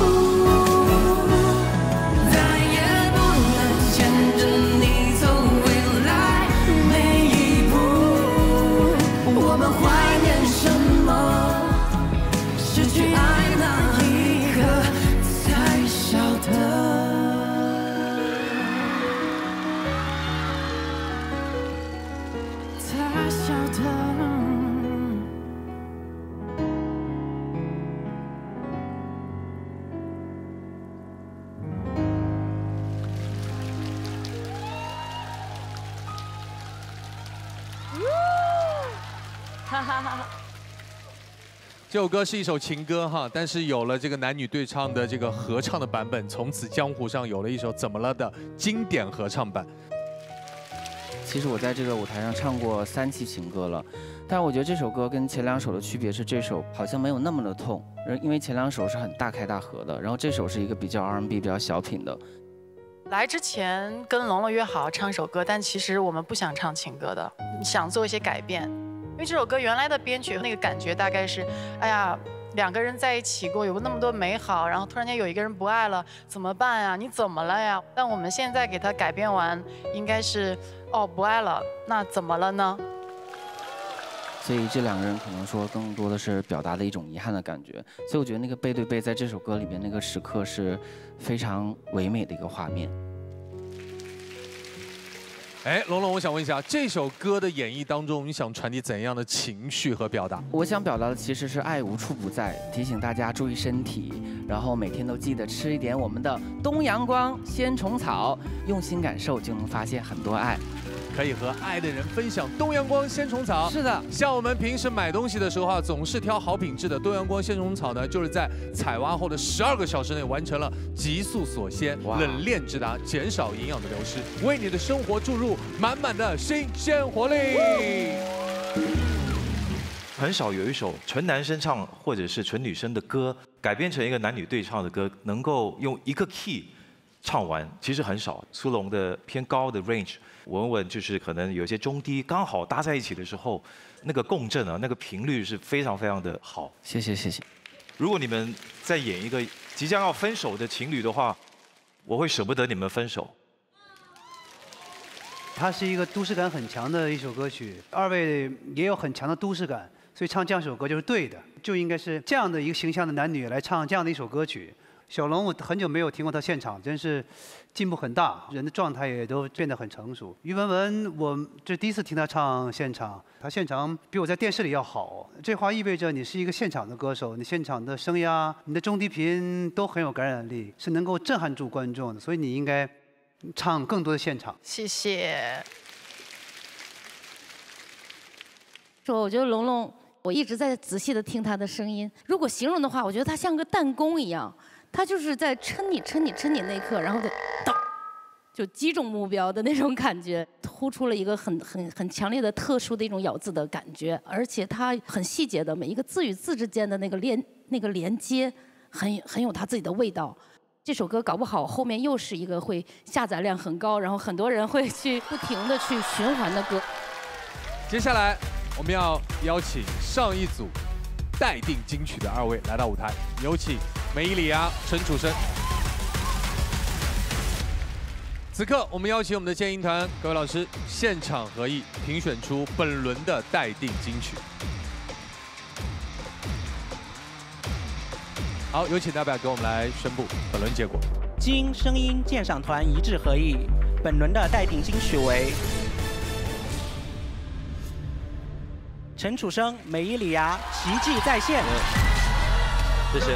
再也不能牵着你走未来每一步。我们怀念什么？失去爱那一刻才晓得。才晓得。 哈哈哈。 这首歌是一首情歌哈，但是有了这个男女对唱的这个合唱的版本，从此江湖上有了一首《怎么了》的经典合唱版。 其实我在这个舞台上唱过三期情歌了，但是我觉得这首歌跟前两首的区别是，这首好像没有那么的痛，因为前两首是很大开大合的，然后这首是一个比较 R and B 比较小品的。 来之前跟龙龙约好唱一首歌，但其实我们不想唱情歌的，想做一些改变。因为这首歌原来的编曲那个感觉大概是，哎呀，两个人在一起过，有那么多美好，然后突然间有一个人不爱了，怎么办呀？你怎么了呀？但我们现在给它改编完，应该是，哦，不爱了，那怎么了呢？ 所以这两个人可能说更多的是表达的一种遗憾的感觉，所以我觉得那个背对背在这首歌里面那个时刻是非常唯美的一个画面。 哎，龙龙，我想问一下，这首歌的演绎当中，你想传递怎样的情绪和表达？ 我想表达的其实是爱无处不在，提醒大家注意身体，然后每天都记得吃一点我们的东阳光鲜虫草，用心感受就能发现很多爱。 可以和爱的人分享东阳光鲜虫草。 是的， 像我们平时买东西的时候啊，总是挑好品质的。东阳光鲜虫草呢，就是在采挖后的十二个小时内完成了急速锁鲜、冷链直达，减少营养的流失，为你的生活注入满满的新鲜活力。 很少有一首纯男生唱或者是纯女生的歌，改编成一个男女对唱的歌，能够用一个 key 唱完，其实很少。苏龙的偏高的 range。稳稳就是可能有些中低刚好搭在一起的时候，那个共振啊，那个频率是非常非常的好。 谢谢谢谢。 如果你们在演一个即将要分手的情侣的话，我会舍不得你们分手。 它是一个都市感很强的一首歌曲，二位也有很强的都市感，所以唱这样一首歌就是对的，就应该是这样的一个形象的男女来唱这样的一首歌曲。小龙，我很久没有听过他现场，真是进步很大，人的状态也都变得很成熟。于文文，我这第一次听他唱现场，他现场比我在电视里要好。这话意味着你是一个现场的歌手，你现场的声压、你的中低频都很有感染力，是能够震撼住观众的，所以你应该唱更多的现场。 谢谢。 说，我觉得龙龙，我一直在仔细的听他的声音。如果形容的话，我觉得他像个弹弓一样。他就是在抻你、抻你、抻你那一刻，然后就当，就击中目标的那种感觉，突出了一个很很很强烈的、特殊的一种咬字的感觉，而且他很细节的，每一个字与字之间的那个连那个连接，很很有他自己的味道。这首歌搞不好后面又是一个会下载量很高，然后很多人会去不停的去循环的歌。 接下来我们要邀请上一组待定金曲的二位来到舞台，有请梅伊里亚、陈楚生。此刻，我们邀请我们的建音团各位老师现场合议，评选出本轮的待定金曲。好，有请代表给我们来宣布本轮结果。 经声音鉴赏团一致合议，本轮的待定金曲为陈楚生、梅伊里亚《奇迹再现》。 谢谢。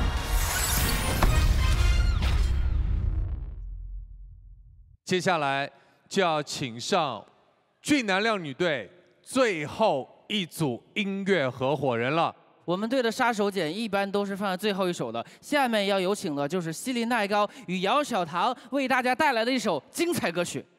接下来就要请上俊男靓女队最后一组音乐合伙人了。 我们队的杀手锏一般都是放在最后一首的。下面要有请的就是希林奈高与姚小棠为大家带来的一首精彩歌曲。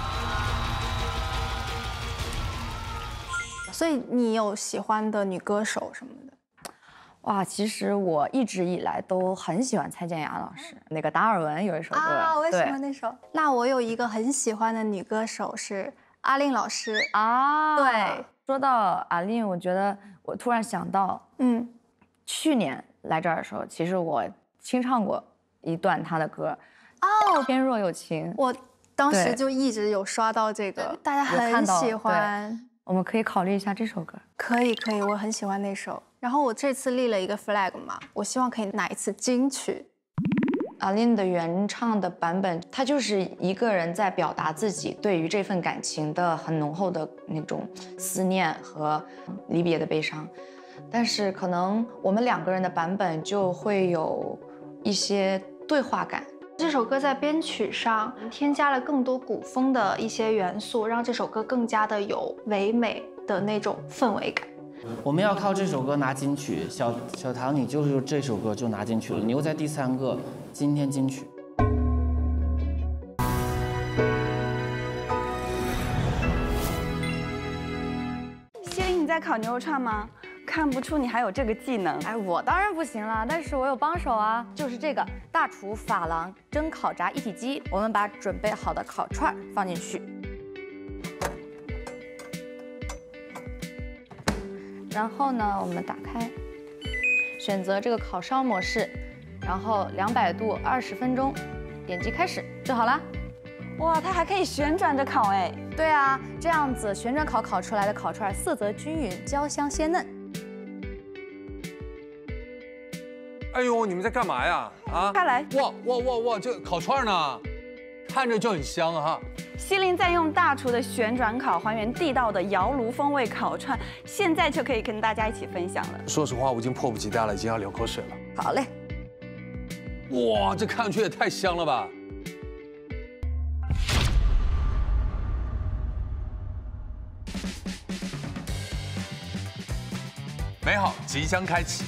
所以你有喜欢的女歌手什么的？ 哇，其实我一直以来都很喜欢蔡健雅老师，那个达尔文有一首歌， 啊，我也喜对欢那首。那我有一个很喜欢的女歌手是阿令老师啊。 对， 说到阿令，我觉得我突然想到， 嗯， 去年来这儿的时候，其实我清唱过一段她的歌， 哦， 天若有情。 我当时对就一直有刷到这个，大家有看到很喜欢。 我们可以考虑一下这首歌。 可以可以，我很喜欢那首。然后我这次立了一个 flag 嘛，我希望可以拿一次金曲。 阿令的原唱的版本，他就是一个人在表达自己对于这份感情的很浓厚的那种思念和离别的悲伤，但是可能我们两个人的版本就会有一些对话感。 这首歌在编曲上添加了更多古风的一些元素，让这首歌更加的有唯美的那种氛围感。 我们要靠这首歌拿金曲，小小唐，你就是这首歌就拿金曲了，你又在第三个今天金曲。 希林，你在烤牛肉串吗？看不出你还有这个技能。 哎，我当然不行了，但是我有帮手啊，就是这个大厨珐琅蒸烤炸一体机。我们把准备好的烤串放进去，然后呢，我们打开，选择这个烤烧模式，然后两百度二十分钟，点击开始就好了。 哇，它还可以旋转着烤哎。 对啊，这样子旋转烤烤出来的烤串色泽均匀，焦香鲜嫩。 哎呦，你们在干嘛呀？啊， 快来！ 哇哇哇哇，这烤串呢，看着就很香哈。 希林在用大厨的旋转烤还原地道的窑炉风味烤串，现在就可以跟大家一起分享了。 说实话，我已经迫不及待了，已经要流口水了。 好嘞。 哇，这看上去也太香了吧！美好即将开启。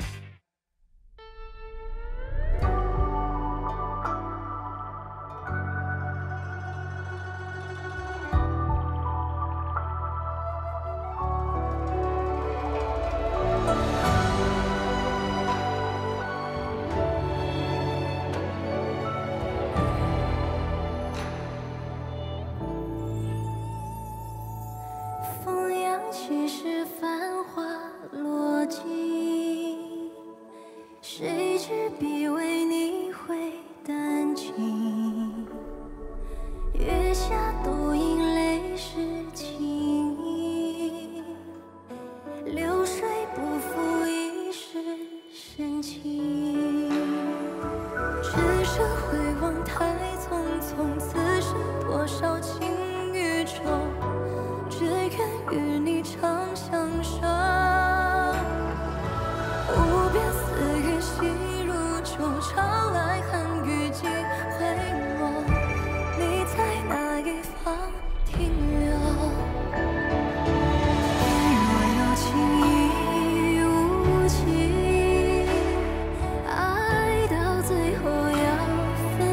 风扬起时繁华落尽，谁执笔为你绘丹青？月下独饮泪湿情意，流水不负一世深情。只身回望太匆匆，此生多少情与愁。只愿与你长相守，无边丝雨细如愁，潮来寒雨尽回眸，你在哪一方停留？若有情亦无情，爱到最后要分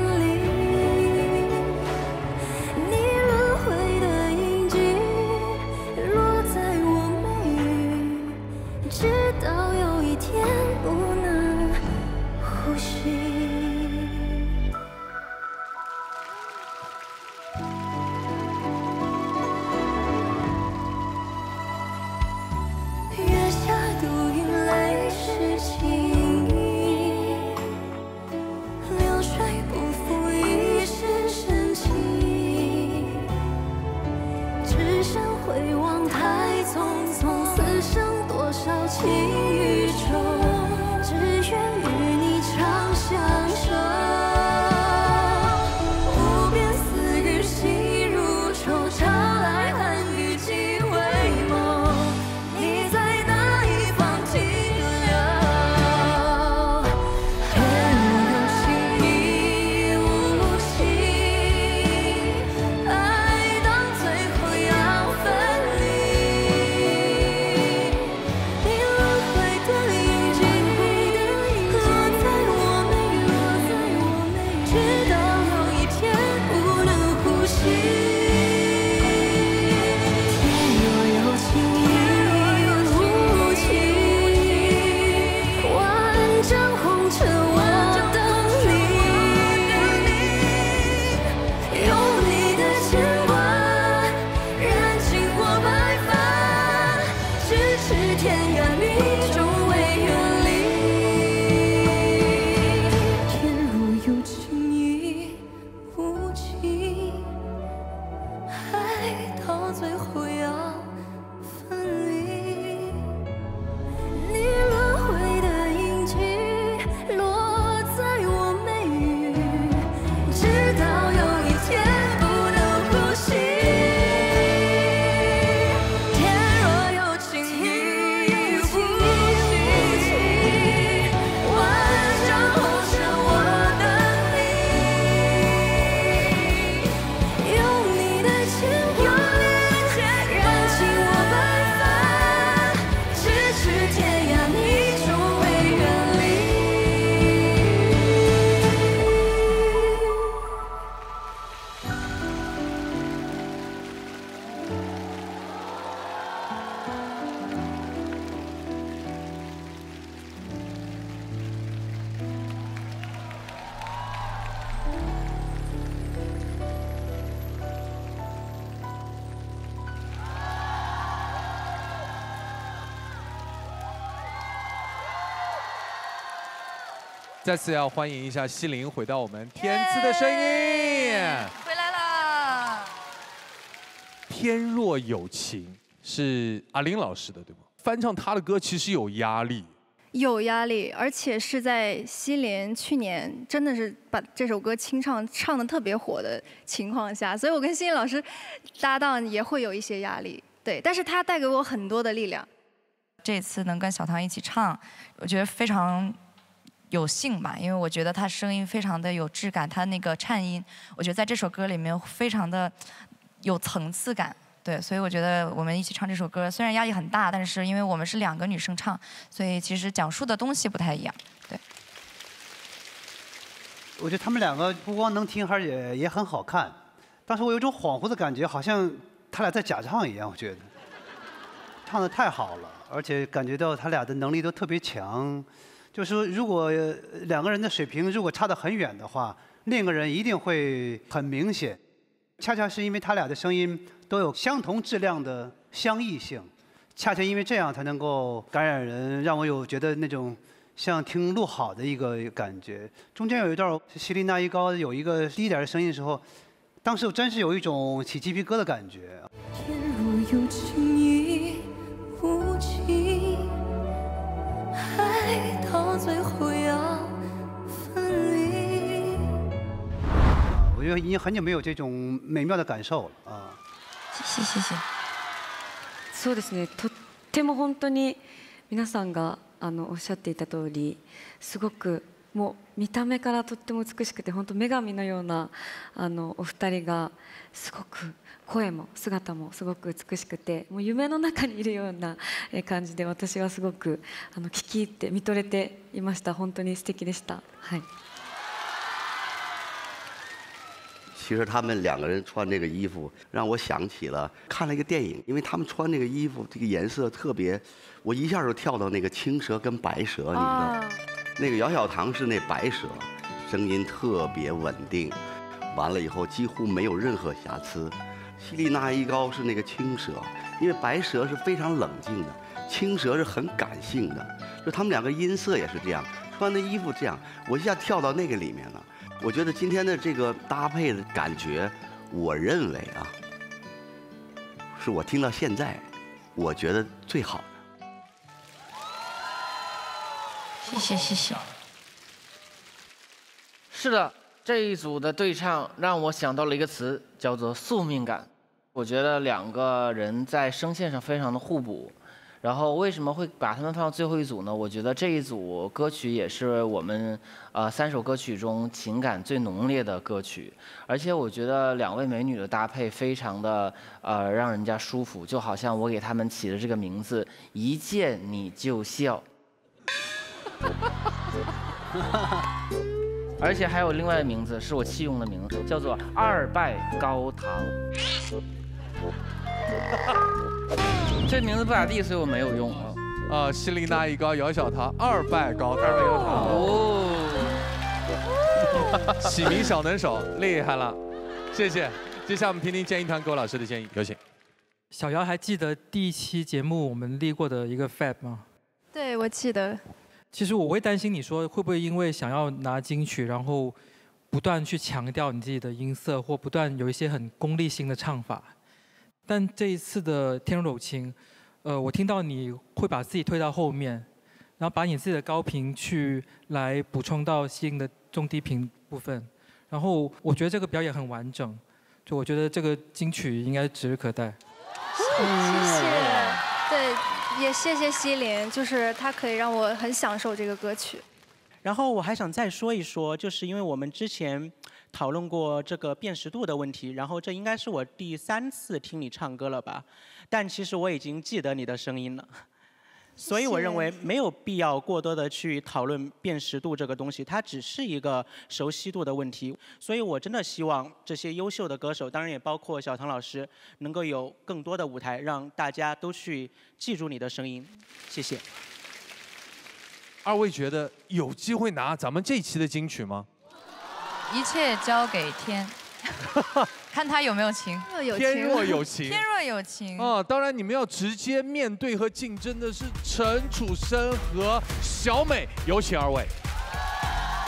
再次要欢迎一下西林回到我们《天赐的声音》。 回来啦！ 天若有情是阿玲老师的，对吗？翻唱她的歌其实有压力。 有压力，而且是在西林去年真的是把这首歌清唱唱得特别火的情况下，所以我跟西林老师搭档也会有一些压力，对，但是他带给我很多的力量。 这次能跟小唐一起唱，我觉得非常有幸吧，因为我觉得他声音非常的有质感，他那个颤音，我觉得在这首歌里面非常的有层次感。 对，所以我觉得我们一起唱这首歌，虽然压力很大，但是因为我们是两个女生唱，所以其实讲述的东西不太一样。对， 我觉得他们两个不光能听，而且也很好看。当时我有一种恍惚的感觉，好像他俩在假唱一样。我觉得唱得太好了，而且感觉到他俩的能力都特别强。就是说，如果两个人的水平如果差得很远的话，另一个人一定会很明显。恰恰是因为他俩的声音 都有相同质量的相异性，恰恰因为这样才能够感染人，让我有觉得那种像听录好的一个感觉。中间有一段西林那一高有一个低一点的声音的时候，当时我真是有一种起鸡皮疙瘩的感觉。 天若有情亦无情，爱到最后要分离。 我觉得已经很久没有这种美妙的感受了啊！ 谢谢谢谢。 そうですね。とっても本当に皆さんがあのおっしゃっていた通り、すごくもう見た目からとっても美しくて本当女神のようなあのお二人がすごく声も姿もすごく美しくて、もう夢の中にいるような感じで私はすごくあの聞き入って見とれていました。本当に素敵でした。はい。 其实他们两个人穿这个衣服，让我想起了看了一个电影，因为他们穿这个衣服，这个颜色特别，我一下就跳到那个青蛇跟白蛇，你知道吗？那个姚小棠是那白蛇，声音特别稳定，完了以后几乎没有任何瑕疵。西丽娜一高是那个青蛇，因为白蛇是非常冷静的，青蛇是很感性的，就他们两个音色也是这样，穿的衣服这样，我一下跳到那个里面了。 我觉得今天的这个搭配的感觉，我认为啊，是我听到现在，我觉得最好的。 谢谢谢谢。 是的，这一组的对唱让我想到了一个词，叫做宿命感。我觉得两个人在声线上非常的互补。 然后为什么会把他们放到最后一组呢？我觉得这一组歌曲也是我们呃三首歌曲中情感最浓烈的歌曲，而且我觉得两位美女的搭配非常的呃让人家舒服，就好像我给他们起的这个名字“一见你就笑”，而且还有另外的名字是我弃用的名字，叫做“二拜高堂”。这名字不咋地，所以我没有用啊。 啊，西林娜一高，姚小棠二拜高堂。 二拜高堂。 哦。喜明小能手，厉害了，谢谢。接下来我们听听建议团各位老师的建议，有请。 小姚还记得第一期节目我们立过的一个 flag 吗？ 对，我记得。 其实我会担心你说会不会因为想要拿金曲，然后不断去强调你自己的音色，或不断有一些很功利性的唱法。 但这一次的《天若有情》，呃，我听到你会把自己推到后面，然后把你自己的高频去来补充到西林的中低频部分，然后我觉得这个表演很完整，就我觉得这个金曲应该指日可待。 谢谢，对，也谢谢西林，就是他可以让我很享受这个歌曲。 然后我还想再说一说，就是因为我们之前 讨论过这个辨识度的问题，然后这应该是我第三次听你唱歌了吧？但其实我已经记得你的声音了，所以我认为没有必要过多的去讨论辨识度这个东西，它只是一个熟悉度的问题。所以我真的希望这些优秀的歌手，当然也包括小唐老师，能够有更多的舞台，让大家都去记住你的声音。谢谢。 二位觉得有机会拿咱们这期的金曲吗？ 一切交给天，看他有没有情。 天若有情， 天若有情。 啊，当然你们要直接面对和竞争的是陈楚生和小美，有请二位。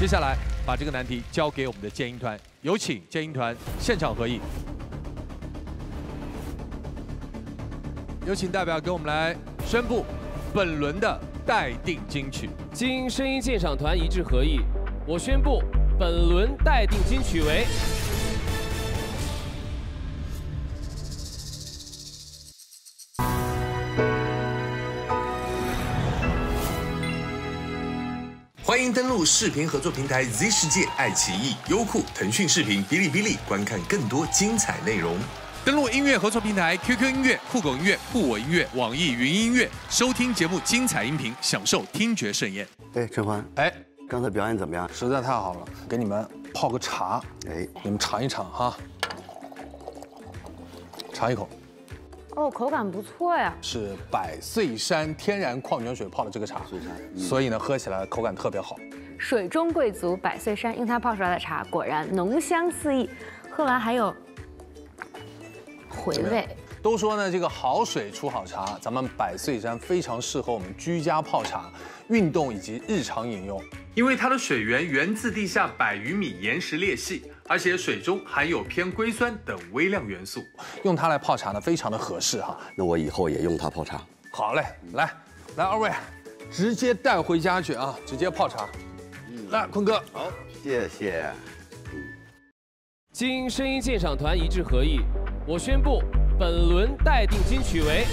接下来把这个难题交给我们的剑鹰团，有请剑鹰团现场合影。有请代表给我们来宣布本轮的待定金曲。 经声音鉴赏团一致合议，我宣布本轮待定金曲为。 欢迎登录视频合作平台 Z 世界、爱奇艺、优酷、腾讯视频、哔哩哔哩，观看更多精彩内容。登录音乐合作平台 Q Q 音乐、酷狗音乐、酷我音乐、网易云音乐，收听节目精彩音频，享受听觉盛宴。 哎，陈欢， 哎， 刚才表演怎么样？ 实在太好了，给你们泡个茶， 哎， 你们尝一尝哈，尝一口。 哦，口感不错呀。 是百岁山天然矿泉水泡的这个茶，所以呢，喝起来口感特别好。 水中贵族百岁山用它泡出来的茶，果然浓香四溢，喝完还有回味。 都说呢，这个好水出好茶，咱们百岁山非常适合我们居家泡茶、运动以及日常饮用。 因为它的水源源自地下百余米岩石裂隙，而且水中含有偏硅酸等微量元素， 用它来泡茶呢，非常的合适哈。 那我以后也用它泡茶。 好嘞，来来，二位直接带回家去啊，直接泡茶。嗯，来，坤哥， 好，谢谢。 经声音鉴赏团一致合议，我宣布本轮待定金曲为。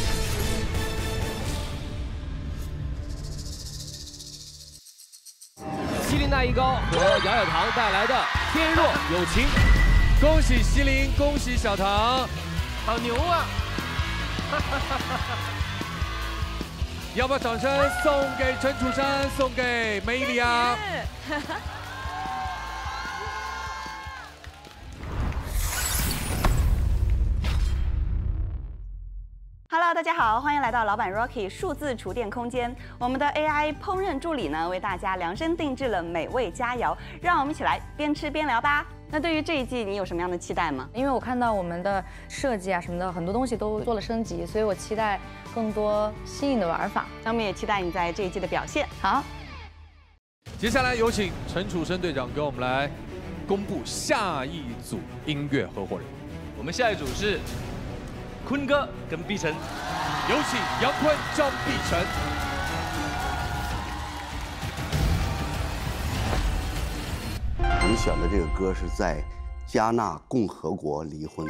西林娜一高和姚小棠带来的《天若有情》， 恭喜西林，恭喜小棠， 好牛啊！ 要把掌声送给陈楚珊，送给梅里亚。 Hello， 大家好，欢迎来到老板 Rocky 数字厨电空间。我们的 A I 烹饪助理呢，为大家量身定制了美味佳肴，让我们一起来边吃边聊吧。那对于这一季，你有什么样的期待吗？ 因为我看到我们的设计啊什么的，很多东西都做了升级，所以我期待更多新颖的玩法。 那我们也期待你在这一季的表现。好， 接下来有请陈楚生队长给我们来公布下一组音乐合伙人。 我们下一组是 坤哥跟碧晨， 有请杨坤、张碧晨。 我们选的这个歌是在加纳共和国离婚。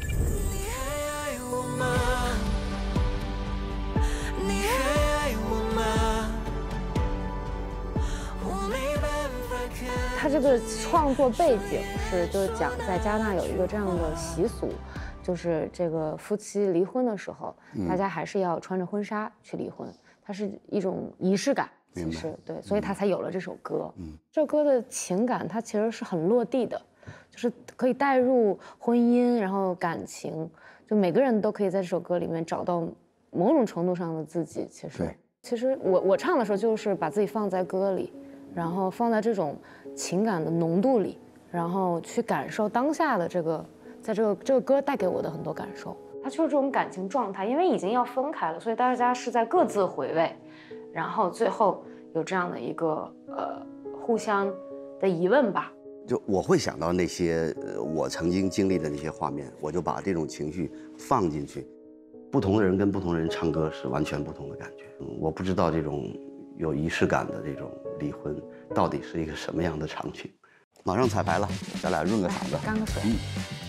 他这个创作背景是，就是讲在加纳有一个这样的习俗。 就是这个夫妻离婚的时候， 嗯、 大家还是要穿着婚纱去离婚，它是一种仪式感，其实对，所以他才有了这首歌。嗯，这首歌的情感它其实是很落地的，就是可以带入婚姻，然后感情，就每个人都可以在这首歌里面找到某种程度上的自己。其实，其实我我唱的时候就是把自己放在歌里，然后放在这种情感的浓度里，然后去感受当下的这个。 在这个这个歌带给我的很多感受，它就是这种感情状态，因为已经要分开了，所以大家是在各自回味，然后最后有这样的一个呃互相的疑问吧。 就我会想到那些呃我曾经经历的那些画面，我就把这种情绪放进去。不同的人跟不同的人唱歌是完全不同的感觉。嗯，我不知道这种有仪式感的这种离婚到底是一个什么样的场景。马上彩排了，咱俩润个嗓子， 干个水。 嗯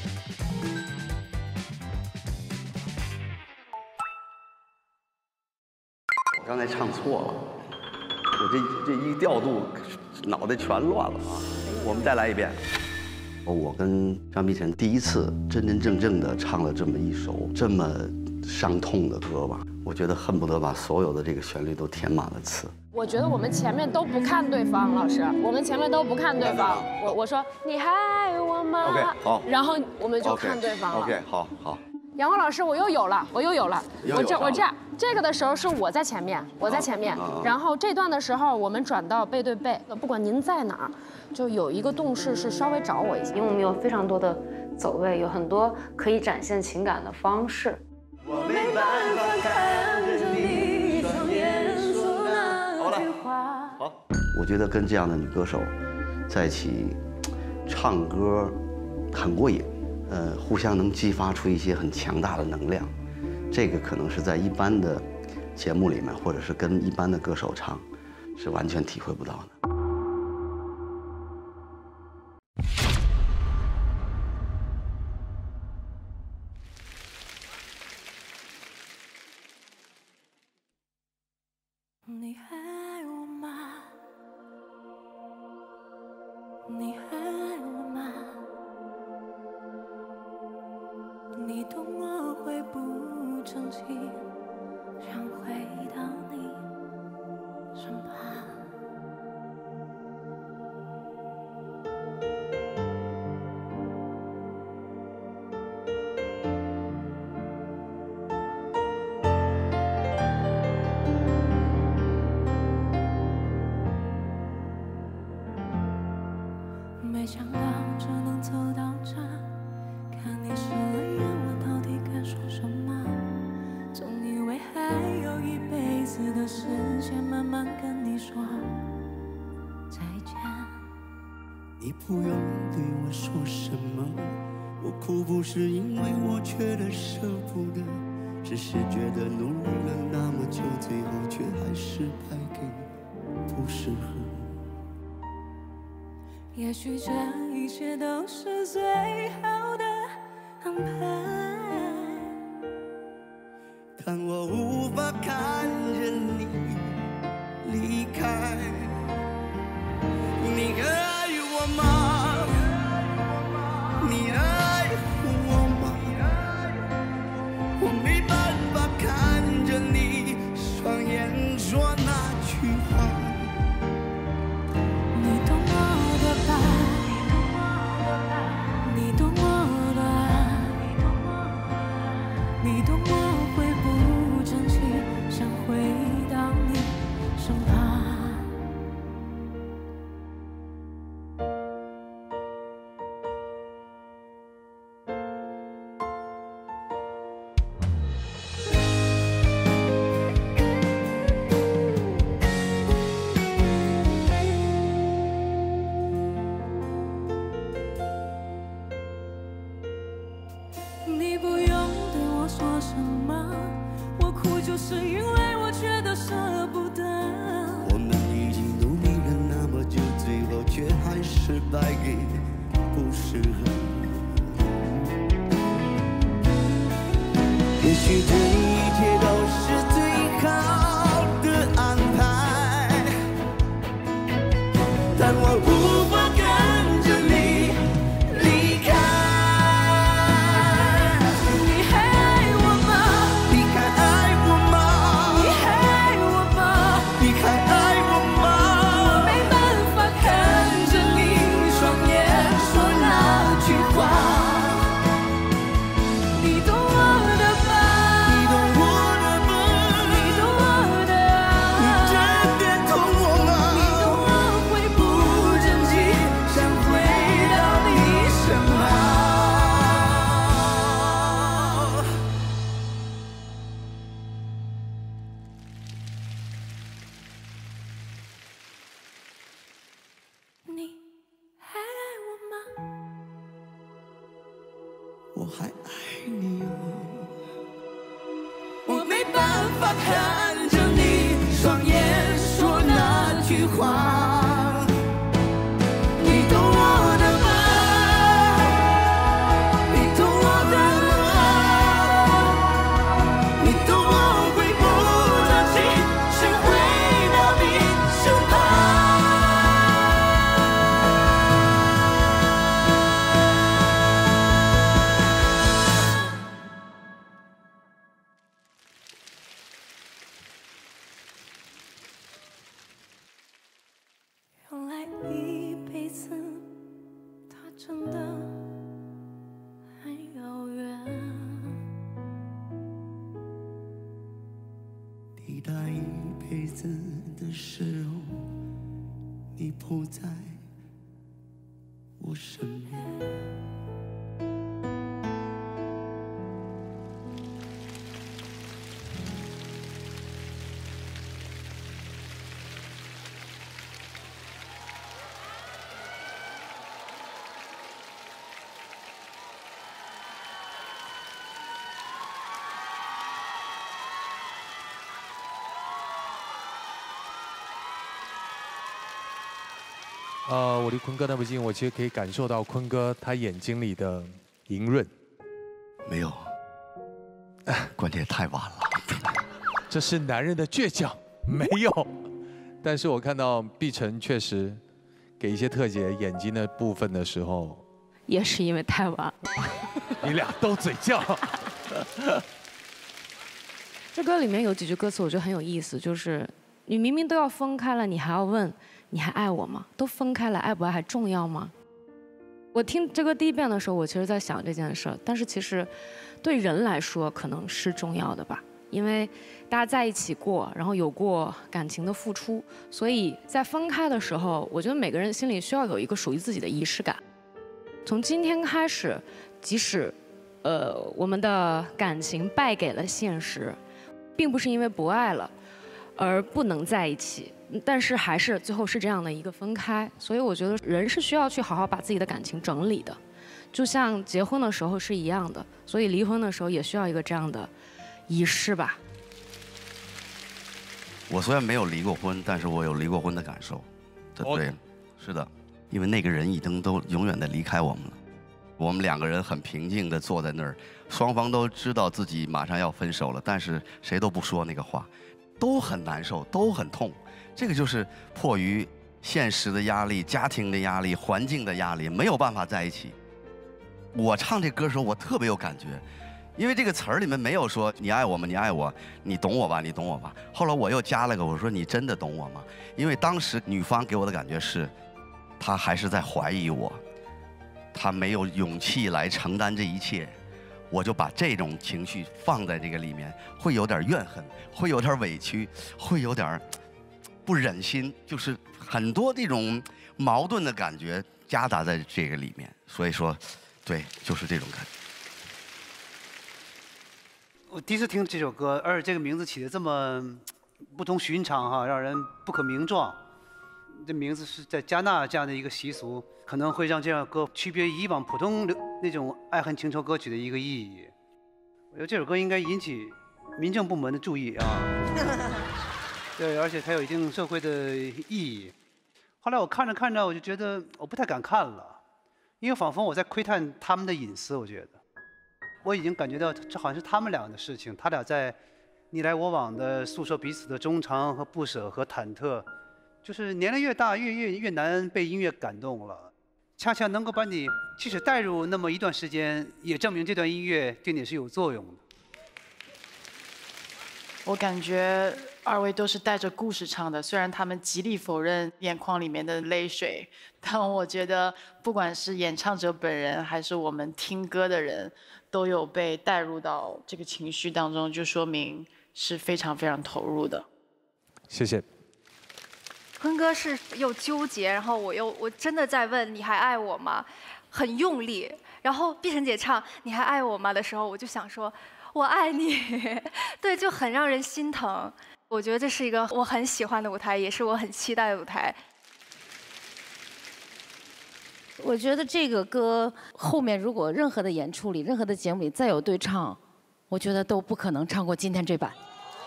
我刚才唱错了，我这这一调度，脑袋全乱了啊！我们再来一遍。我跟张碧晨第一次真真正正的唱了这么一首这么伤痛的歌吧，我觉得恨不得把所有的这个旋律都填满了词。 我觉得我们前面都不看对方，老师，我们前面都不看对方。我我说你还爱我吗 ？OK， 好。 然后我们就看对方了。 OK， 好好。 杨光老师，我又有了，我又有了。我这我这样，这个的时候是我在前面，我在前面。然后这段的时候，我们转到背对背，不管您在哪儿，就有一个动势是稍微找我一下， 因为我们有非常多的走位，有很多可以展现情感的方式。我没办法看着你双眼说那句话。 好，我觉得跟这样的女歌手在一起唱歌很过瘾，呃，互相能激发出一些很强大的能量。这个可能是在一般的节目里面，或者是跟一般的歌手唱，是完全体会不到的。 你爱我吗？你爱我吗？你懂我会不争气，想回到你身旁。没想到只能走到这，看你湿了眼，我到底该说什么？总以为还有一辈子的时间，慢慢跟你说再见。 你不用对我说什么，我哭不是因为我觉得舍不得，只是觉得努力了那么久，最后却还是败给不适合。 也许这一切都是最好的安排， 但我无法看着你离开。你爱我吗？你爱我吗？我没办法看着你双眼说那句话。 你懂我的吧？你懂我的爱，你懂我会不争气，想回到你身旁。你不用对我说什么，我哭就是因为我觉得舍不得。 我们已经努力了那么久，最后却还是败给不适合。也许这一切都是最好的安排，但我无法跟着你离开。 你还爱我吗？ 你还爱我吗？ 你还爱我吗？ 你还爱我吗？ 我没办法看着你双眼说那句话。你懂我的吧？ 你懂我的吗？ 你懂我的爱， 你真的懂我吗？ 你懂我会不争气，想回到你身旁。你还爱我吗？ 我还爱你哦，我没办法看着你双眼说那句话。你懂我的吗？你懂我的吗？你懂我会不争气，想回到你身旁。 原来一辈子，它真的很遥远。 抵达一辈子的时候，你不在我身边。 呃，我离坤哥那么近，我其实可以感受到坤哥他眼睛里的莹润。 没有，关键太晚了。 这是男人的倔强，没有。但是我看到碧晨确实给一些特写眼睛的部分的时候， 也是因为太晚了。 你俩都嘴犟。 这歌里面有几句歌词我觉得很有意思，就是你明明都要分开了，你还要问你还爱我吗？都分开了，爱不爱还重要吗？我听这歌第一遍的时候，我其实在想这件事，但是其实对人来说可能是重要的吧，因为大家在一起过，然后有过感情的付出，所以在分开的时候，我觉得每个人心里需要有一个属于自己的仪式感。从今天开始，即使呃我们的感情败给了现实，并不是因为不爱了而不能在一起，但是还是最后是这样的一个分开。所以我觉得人是需要去好好把自己的感情整理的，就像结婚的时候是一样的，所以离婚的时候也需要一个这样的仪式吧。 我虽然没有离过婚，但是我有离过婚的感受。这对，是的，因为那个人已经都永远的离开我们了。我们两个人很平静的坐在那儿，双方都知道自己马上要分手了，但是谁都不说那个话，都很难受，都很痛。这个就是迫于现实的压力、家庭的压力、环境的压力，没有办法在一起。我唱这歌的时候，我特别有感觉。因为这个词儿里面没有说你爱我吗？你爱我，你懂我吧？你懂我吧？后来我又加了个，我说你真的懂我吗？因为当时女方给我的感觉是，她还是在怀疑我，她没有勇气来承担这一切，我就把这种情绪放在这个里面，会有点怨恨，会有点委屈，会有点不忍心，就是很多这种矛盾的感觉夹杂在这个里面。所以说，对，就是这种感觉。 我第一次听这首歌，而且这个名字起的这么不同寻常哈，让人不可名状。这名字是在加纳这样的一个习俗，可能会让这样的歌区别以往普通那种爱恨情仇歌曲的一个意义。我觉得这首歌应该引起民政部门的注意啊。对，而且它有一定社会的意义。后来我看着看着，我就觉得我不太敢看了，因为仿佛我在窥探他们的隐私。我觉得。我已经感觉到，这好像是他们俩的事情，他俩在你来我往的诉说彼此的衷肠和不舍和忐忑，就是年龄越大越越越难被音乐感动了。恰恰能够把你即使带入那么一段时间，也证明这段音乐对你是有作用的。 我感觉二位都是带着故事唱的，虽然他们极力否认眼眶里面的泪水，但我觉得不管是演唱者本人，还是我们听歌的人，都有被带入到这个情绪当中，就说明是非常非常投入的。 谢谢。 坤哥是又纠结，然后我又我真的在问你还爱我吗？很用力。然后碧晨姐唱你还爱我吗的时候，我就想说我爱你，对，就很让人心疼。我觉得这是一个我很喜欢的舞台，也是我很期待的舞台。 我觉得这个歌后面如果任何的演出里、任何的节目里再有对唱，我觉得都不可能唱过今天这版。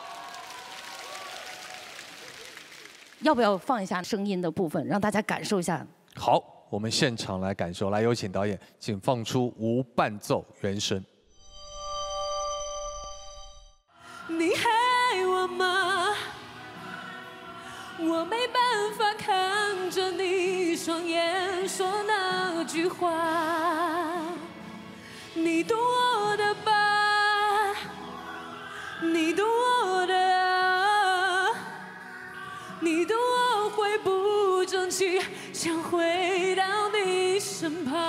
要不要放一下声音的部分，让大家感受一下？ 好，我们现场来感受。来，有请导演，请放出无伴奏原声。 你还爱我吗？我没办法看着你双眼说那句话，你懂我的吧？你懂我的，你懂我会不争气，想回到你身旁。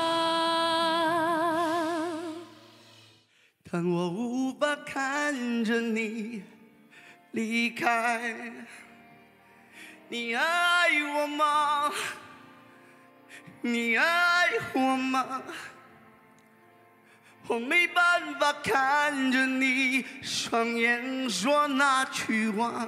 但我无法看着你离开。你爱我吗？你爱我吗？我没办法看着你双眼说那句话。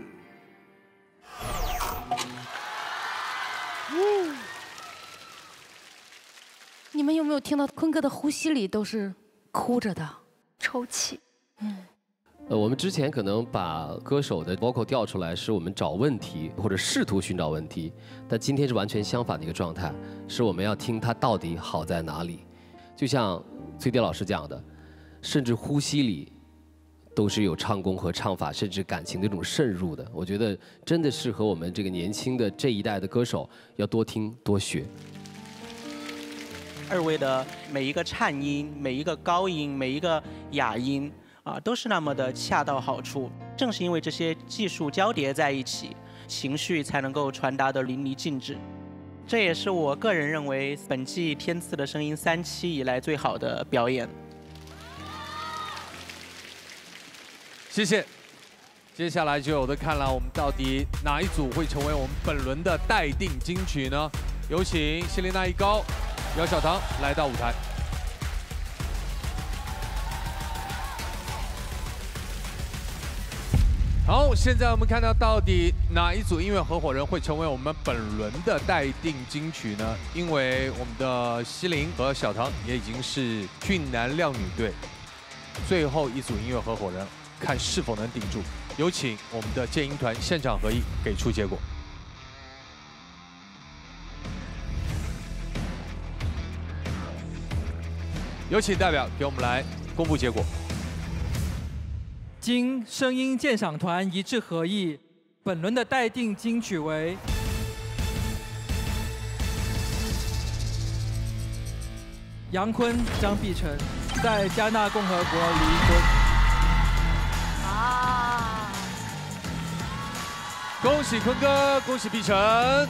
你们有没有听到坤哥的呼吸里都是哭着的抽泣？ 嗯， 呃，我们之前可能把歌手的 vocal 调出来，是我们找问题或者试图寻找问题，但今天是完全相反的一个状态，是我们要听他到底好在哪里。就像崔迪老师讲的，甚至呼吸里都是有唱功和唱法，甚至感情的一种渗入的。我觉得真的适合我们这个年轻的这一代的歌手，要多听多学。 二位的每一个颤音、每一个高音、每一个哑音。 啊，都是那么的恰到好处。正是因为这些技术交叠在一起，情绪才能够传达得淋漓尽致。这也是我个人认为本季《天赐的声音》三期以来最好的表演。 谢谢。接下来就有的看了，我们到底哪一组会成为我们本轮的待定金曲呢？有请谢琳娜一高、姚小棠来到舞台。 好，现在我们看到到底哪一组音乐合伙人会成为我们本轮的待定金曲呢？因为我们的西林和小唐也已经是俊男靓女队最后一组音乐合伙人，看是否能顶住。有请我们的剑鹰团现场合一给出结果。有请代表给我们来公布结果。 经声音鉴赏团一致合议，本轮的待定金曲为杨坤、张碧晨在加纳共和国离婚。 啊！恭喜坤哥，恭喜碧晨。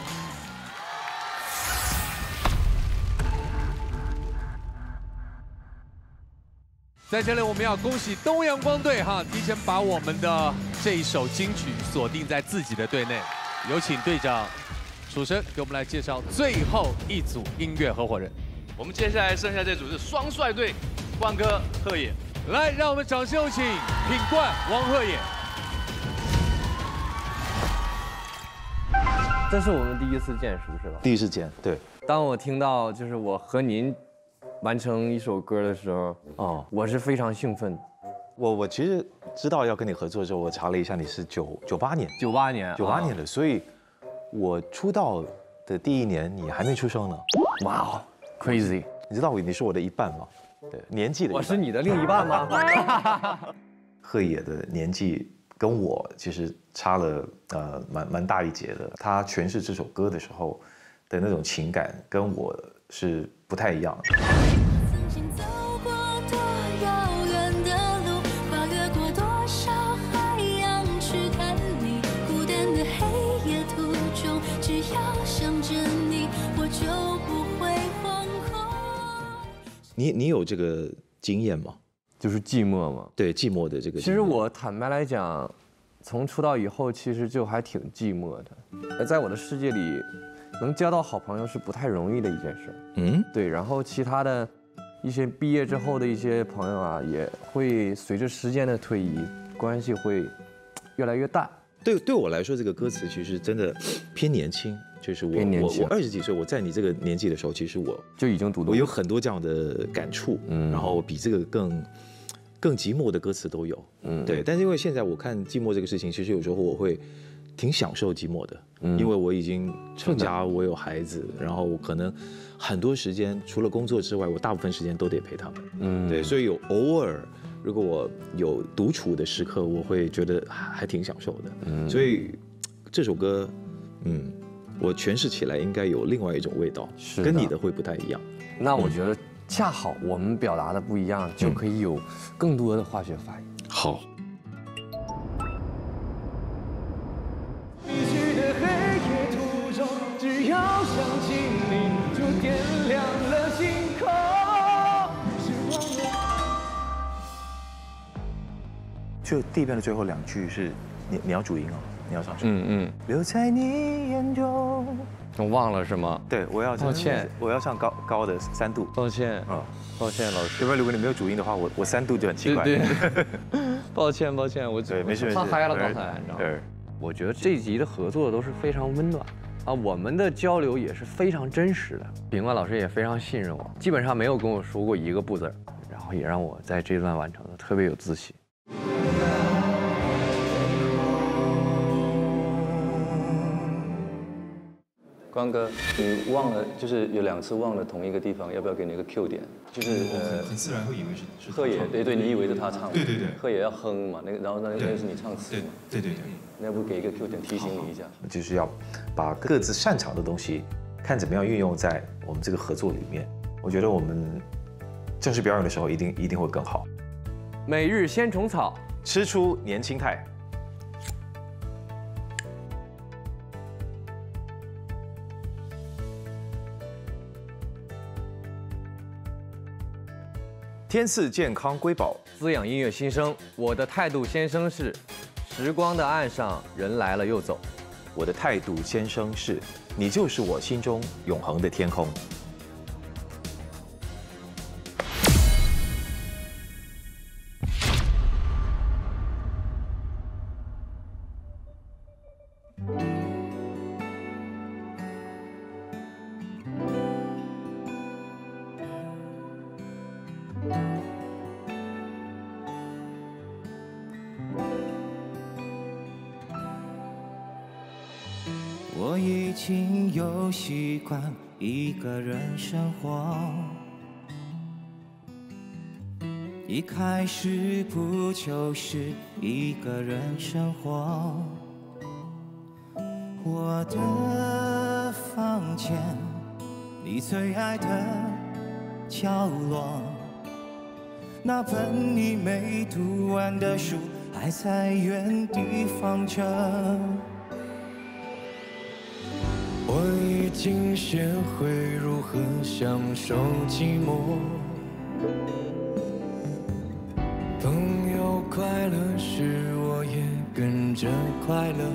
在这里，我们要恭喜东阳光队哈，提前把我们的这一首金曲锁定在自己的队内。有请队长楚生给我们来介绍最后一组音乐合伙人。 我们接下来剩下这组是双帅队，冠哥、鹤野。 来，让我们掌声有请品冠、王鹤野。 这是我们第一次见，是不是吧？ 第一次见，对。 当我听到就是我和您。 完成一首歌的时候，哦，我是非常兴奋。 我我其实知道要跟你合作的时候，我查了一下，你是九九八年， 九八年， 九八年的，所以，我出道的第一年你还没出生呢。 哇哦 ，crazy！ 你知道你是我的一半吗？对，年纪的。 我是你的另一半吗？ 鹤野的年纪跟我其实差了呃蛮蛮大一截的，他诠释这首歌的时候的那种情感跟我是不太一样的。 你你有这个经验吗？ 就是寂寞吗？ 对，寂寞的这个。 其实我坦白来讲，从出道以后，其实就还挺寂寞的。在我的世界里，能交到好朋友是不太容易的一件事。嗯，对。然后其他的一些毕业之后的一些朋友啊，也会随着时间的推移，关系会越来越淡。 对，对我来说，这个歌词其实真的偏年轻。 就是我我我二十几岁，我在你这个年纪的时候，其实我就已经读懂， 我有很多这样的感触，嗯，然后比这个更更寂寞的歌词都有，嗯，对。但是因为现在我看寂寞这个事情，其实有时候我会挺享受寂寞的，嗯，因为我已经成家，我有孩子，然后我可能很多时间除了工作之外，我大部分时间都得陪他们，嗯，对，所以有偶尔如果我有独处的时刻，我会觉得还挺享受的，嗯，所以这首歌，嗯。 我诠释起来应该有另外一种味道，跟你的会不太一样。 那我觉得恰好我们表达的不一样，就可以有更多的化学反应。 好。就第一遍的最后两句是你你要主音哦。 你要唱什么？嗯嗯，留在你眼中。 我忘了是吗？ 对，我要抱歉， 我要唱高高的三度。 抱歉啊，抱歉老师。 要不然如果你没有主音的话，我我三度就很奇怪。 对对。抱歉抱歉，我对没事没事。 唱嗨了刚才，你知道吗？对。我觉得这一集的合作都是非常温暖啊，我们的交流也是非常真实的。秉冠老师也非常信任我，基本上没有跟我说过一个不字，然后也让我在这段完成的特别有自信。 宽哥，你忘了，就是有两次忘了同一个地方，要不要给你一个 Q 点？就是呃， 很自然会以为是是鹤野，对对，你以为是他唱， 对对对， 鹤野要哼嘛，那个然后那那是你唱词嘛， 对对对， 那要不给一个 Q 点提醒你一下？ 就是要把各自擅长的东西，看怎么样运用在我们这个合作里面。我觉得我们正式表演的时候，一定一定会更好。 每日鲜虫草， 吃出年轻态。天赐健康瑰宝， 滋养音乐新生。我的态度先生是：时光的岸上，人来了又走。 我的态度先生是：你就是我心中永恒的天空。 我已经有习惯一个人生活，一开始不就是一个人生活？我的房间，你最爱的角落，那本你没读完的书还在原地放着。我已经学会如何享受寂寞，朋友快乐时，我也跟着快乐。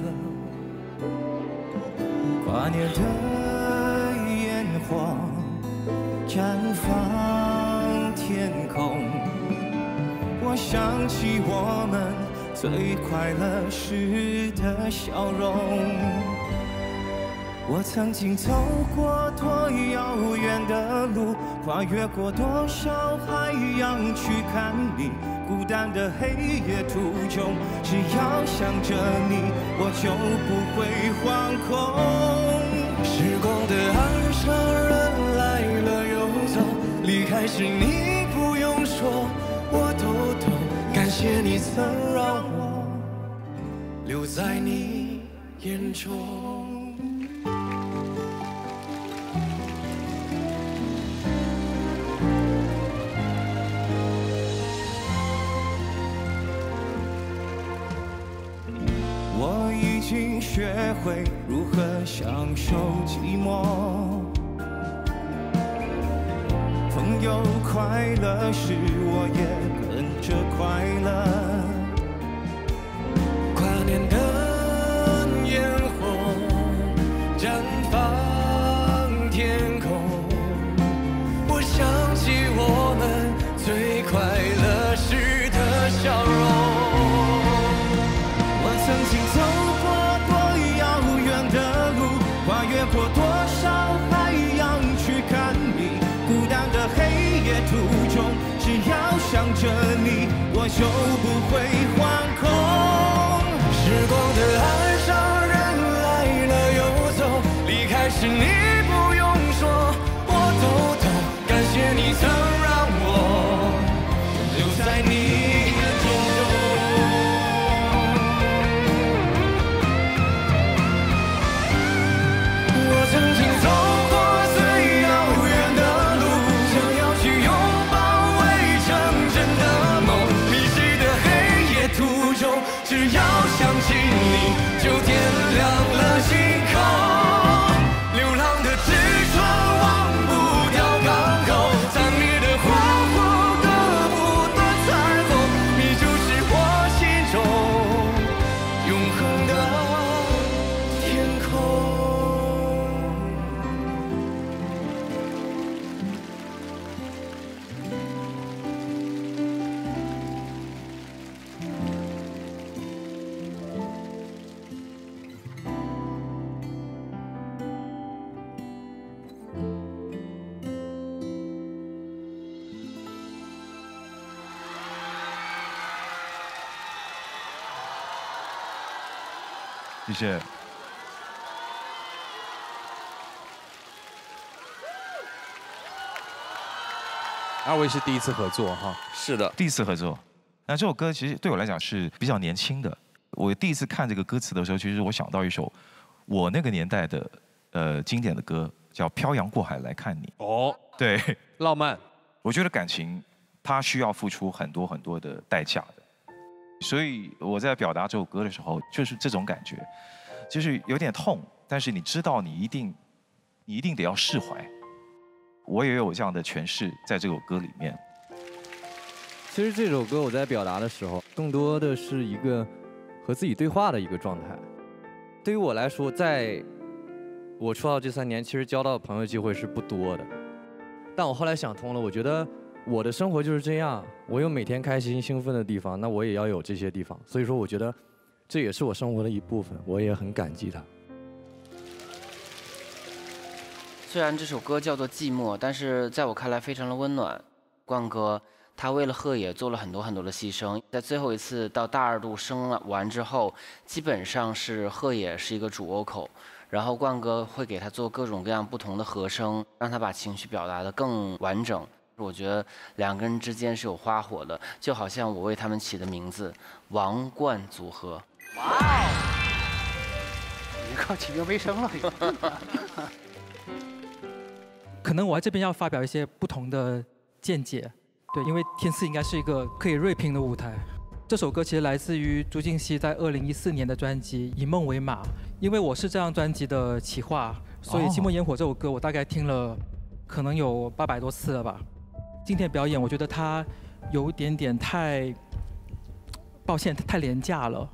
跨年的烟火绽放天空，我想起我们最快乐时的笑容。我曾经走过多遥远的路，跨越过多少海洋去看你。孤单的黑夜途中，只要想着你，我就不会惶恐。时光的岸上，人来了又走，离开时你不用说，我都懂。感谢你曾让我留在你眼中。我已经学会如何享受寂寞，朋友快乐时，我也跟着快乐。跨年的烟火绽放天空，我想起我们最快乐时的笑容。曾经走过多遥远的路，跨越过多少海洋去看你。孤单的黑夜途中，只要想着你，我就不会惶恐。时光的岸上，人来了又走，离开时你不用说，我都懂。感谢你曾让我留在你眼中。曾经走过最遥远的路，想要去拥抱未成真的梦。迷失的黑夜途中，只要想起你，就点亮了星空。流浪的纸船忘不掉港口，残灭的花火割不断彩虹。你就是我心中永恒的天空。 谢谢。 二位是第一次合作哈？ 是的， 第一次合作。那这首歌其实对我来讲是比较年轻的。我第一次看这个歌词的时候，其实我想到一首我那个年代的呃经典的歌，叫《漂洋过海来看你》。 哦， 对， 浪漫。 我觉得感情它需要付出很多很多的代价的，所以我在表达这首歌的时候，就是这种感觉，就是有点痛，但是你知道你一定你一定得要释怀。我也有这样的诠释在这首歌里面。 其实这首歌我在表达的时候，更多的是一个和自己对话的一个状态。对于我来说，在我出道这三年，其实交到的朋友机会是不多的。但我后来想通了，我觉得我的生活就是这样，我有每天开心兴奋的地方，那我也要有这些地方。所以说，我觉得这也是我生活的一部分，我也很感激它。 虽然这首歌叫做《寂寞》，但是在我看来非常的温暖。冠哥他为了鹤野做了很多很多的牺牲，在最后一次到大二度升完之后，基本上是鹤野是一个主 vocal， 然后冠哥会给他做各种各样不同的和声，让他把情绪表达得更完整。我觉得两个人之间是有花火的，就好像我为他们起的名字“王冠组合”。 哇！你靠起歌没声了。 可能我在这边要发表一些不同的见解。对，因为天赐应该是一个可以锐评的舞台。这首歌其实来自于朱婧汐在二零一四年的专辑《以梦为马》。因为我是这张专辑的企划，所以《寂寞烟火》这首歌我大概听了可能有八百多次了吧。今天表演我觉得它有一点点太，抱歉，太廉价了。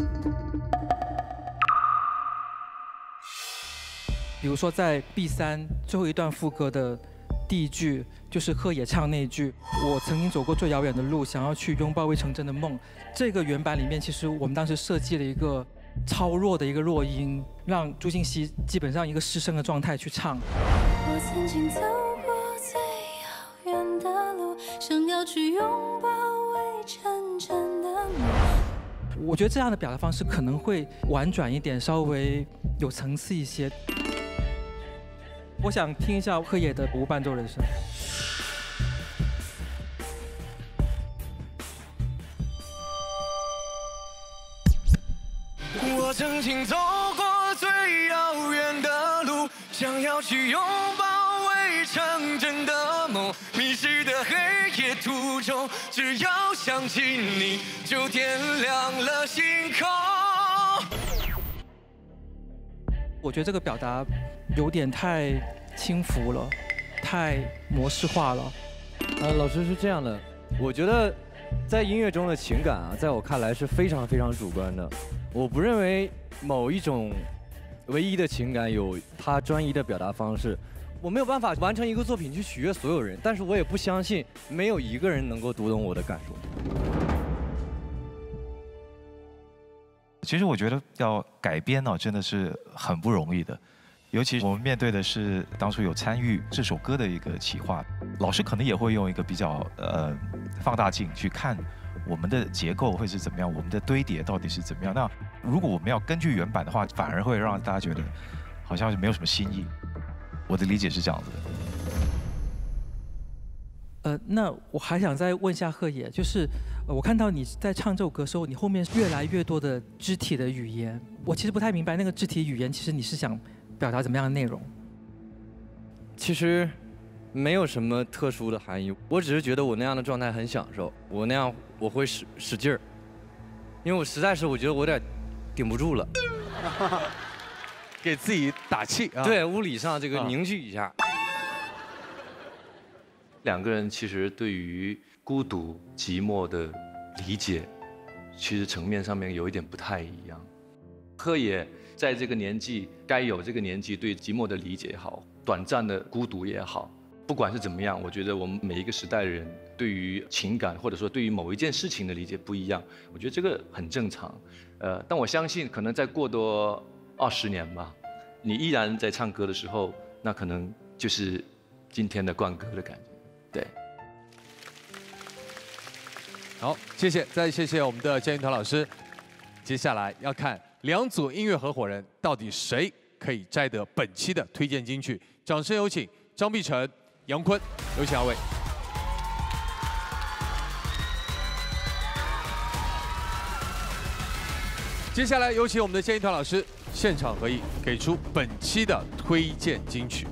比如说在 B 三最后一段副歌的第一句，就是鹤野唱那句“我曾经走过最遥远的路，想要去拥抱未成真的梦”。这个原版里面，其实我们当时设计了一个超弱的一个弱音，让朱婧汐基本上一个失声的状态去唱。 我曾经走过最遥远的路，想要去拥抱未成真的梦。 我觉得这样的表达方式可能会婉转一点，稍微有层次一些。我想听一下鹤野的无伴奏人声。 我曾经走过最遥远的路，想要去拥抱未成真的梦。迷失的黑夜途中，只要想起你，就点亮了星空。 我觉得这个表达有点太轻浮了，太模式化了。 呃，老师是这样的，我觉得在音乐中的情感啊，在我看来是非常非常主观的。我不认为某一种唯一的情感有它专一的表达方式。我没有办法完成一个作品去取悦所有人，但是我也不相信没有一个人能够读懂我的感受。 其实我觉得要改编呢，真的是很不容易的，尤其我们面对的是当初有参与这首歌的一个企划，老师可能也会用一个比较呃放大镜去看我们的结构会是怎么样，我们的堆叠到底是怎么样。那如果我们要根据原版的话，反而会让大家觉得好像是没有什么新意。我的理解是这样子的。 呃，那我还想再问一下鹤野，就是、呃、我看到你在唱这首歌的时候，你后面越来越多的肢体的语言，我其实不太明白那个肢体语言，其实你是想表达怎么样的内容？ 其实没有什么特殊的含义，我只是觉得我那样的状态很享受，我那样我会使使劲儿，因为我实在是我觉得我有点顶不住了， 给自己打气啊。 对，物理上这个凝聚一下。 两个人其实对于孤独、寂寞的理解，其实层面上面有一点不太一样。鹤野在这个年纪该有这个年纪对寂寞的理解也好，短暂的孤独也好，不管是怎么样，我觉得我们每一个时代的人对于情感或者说对于某一件事情的理解不一样，我觉得这个很正常。呃，但我相信可能再过多二十年吧，你依然在唱歌的时候，那可能就是今天的冠歌的感觉。对， 好，谢谢，再谢谢我们的姜云团老师。接下来要看两组音乐合伙人到底谁可以摘得本期的推荐金曲，掌声有请张碧晨、杨坤，有请二位。 接下来有请我们的建议团老师现场合影，给出本期的推荐金曲。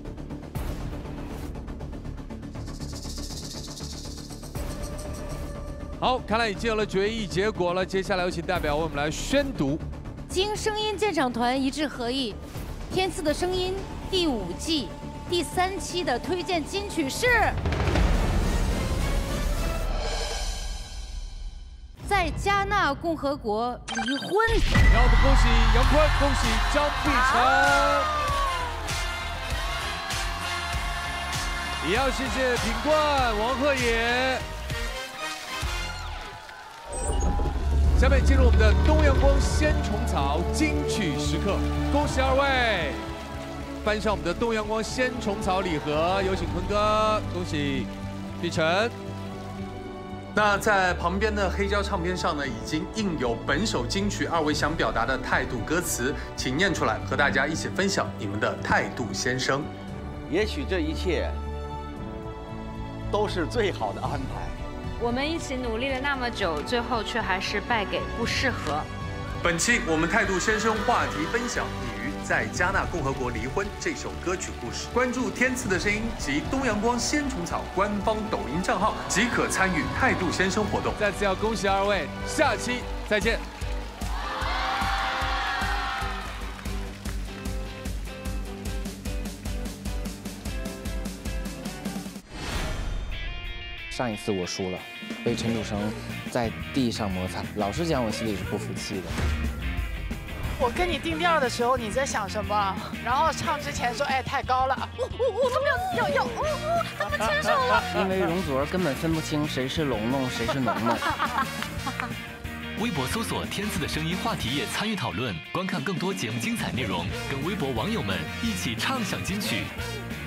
好，看来已经有了决议结果了。接下来有请代表为我们来宣读。 经声音鉴赏团一致合议，《天赐的声音》第五季第三期的推荐金曲是《在加纳共和国离婚》。 让我们恭喜杨坤，恭喜张碧晨，也要谢谢品冠、王鹤野。下面进入我们的东阳光鲜虫草金曲时刻，恭喜二位搬上我们的东阳光鲜虫草礼盒，有请坤哥，恭喜碧晨。 那在旁边的黑胶唱片上呢，已经印有本首金曲二位想表达的态度歌词，请念出来，和大家一起分享你们的态度先生。 也许这一切都是最好的安排。 我们一起努力了那么久，最后却还是败给不适合。 本期我们态度先生话题分享与在加纳共和国离婚这首歌曲故事。关注天赐的声音及东阳光鲜虫草官方抖音账号，即可参与态度先生活动。 再次要恭喜二位，下期再见。 上一次我输了，被陈楚生在地上摩擦。老实讲，我心里是不服气的。 我跟你定调的时候，你在想什么？然后唱之前说，哎，太高了，呜呜呜，他们要要要，呜呜，他们牵手了。 因为容祖儿根本分不清谁是龙龙，谁是农农。 微博搜索“天赐的声音”话题页参与讨论，观看更多节目精彩内容，跟微博网友们一起畅享金曲。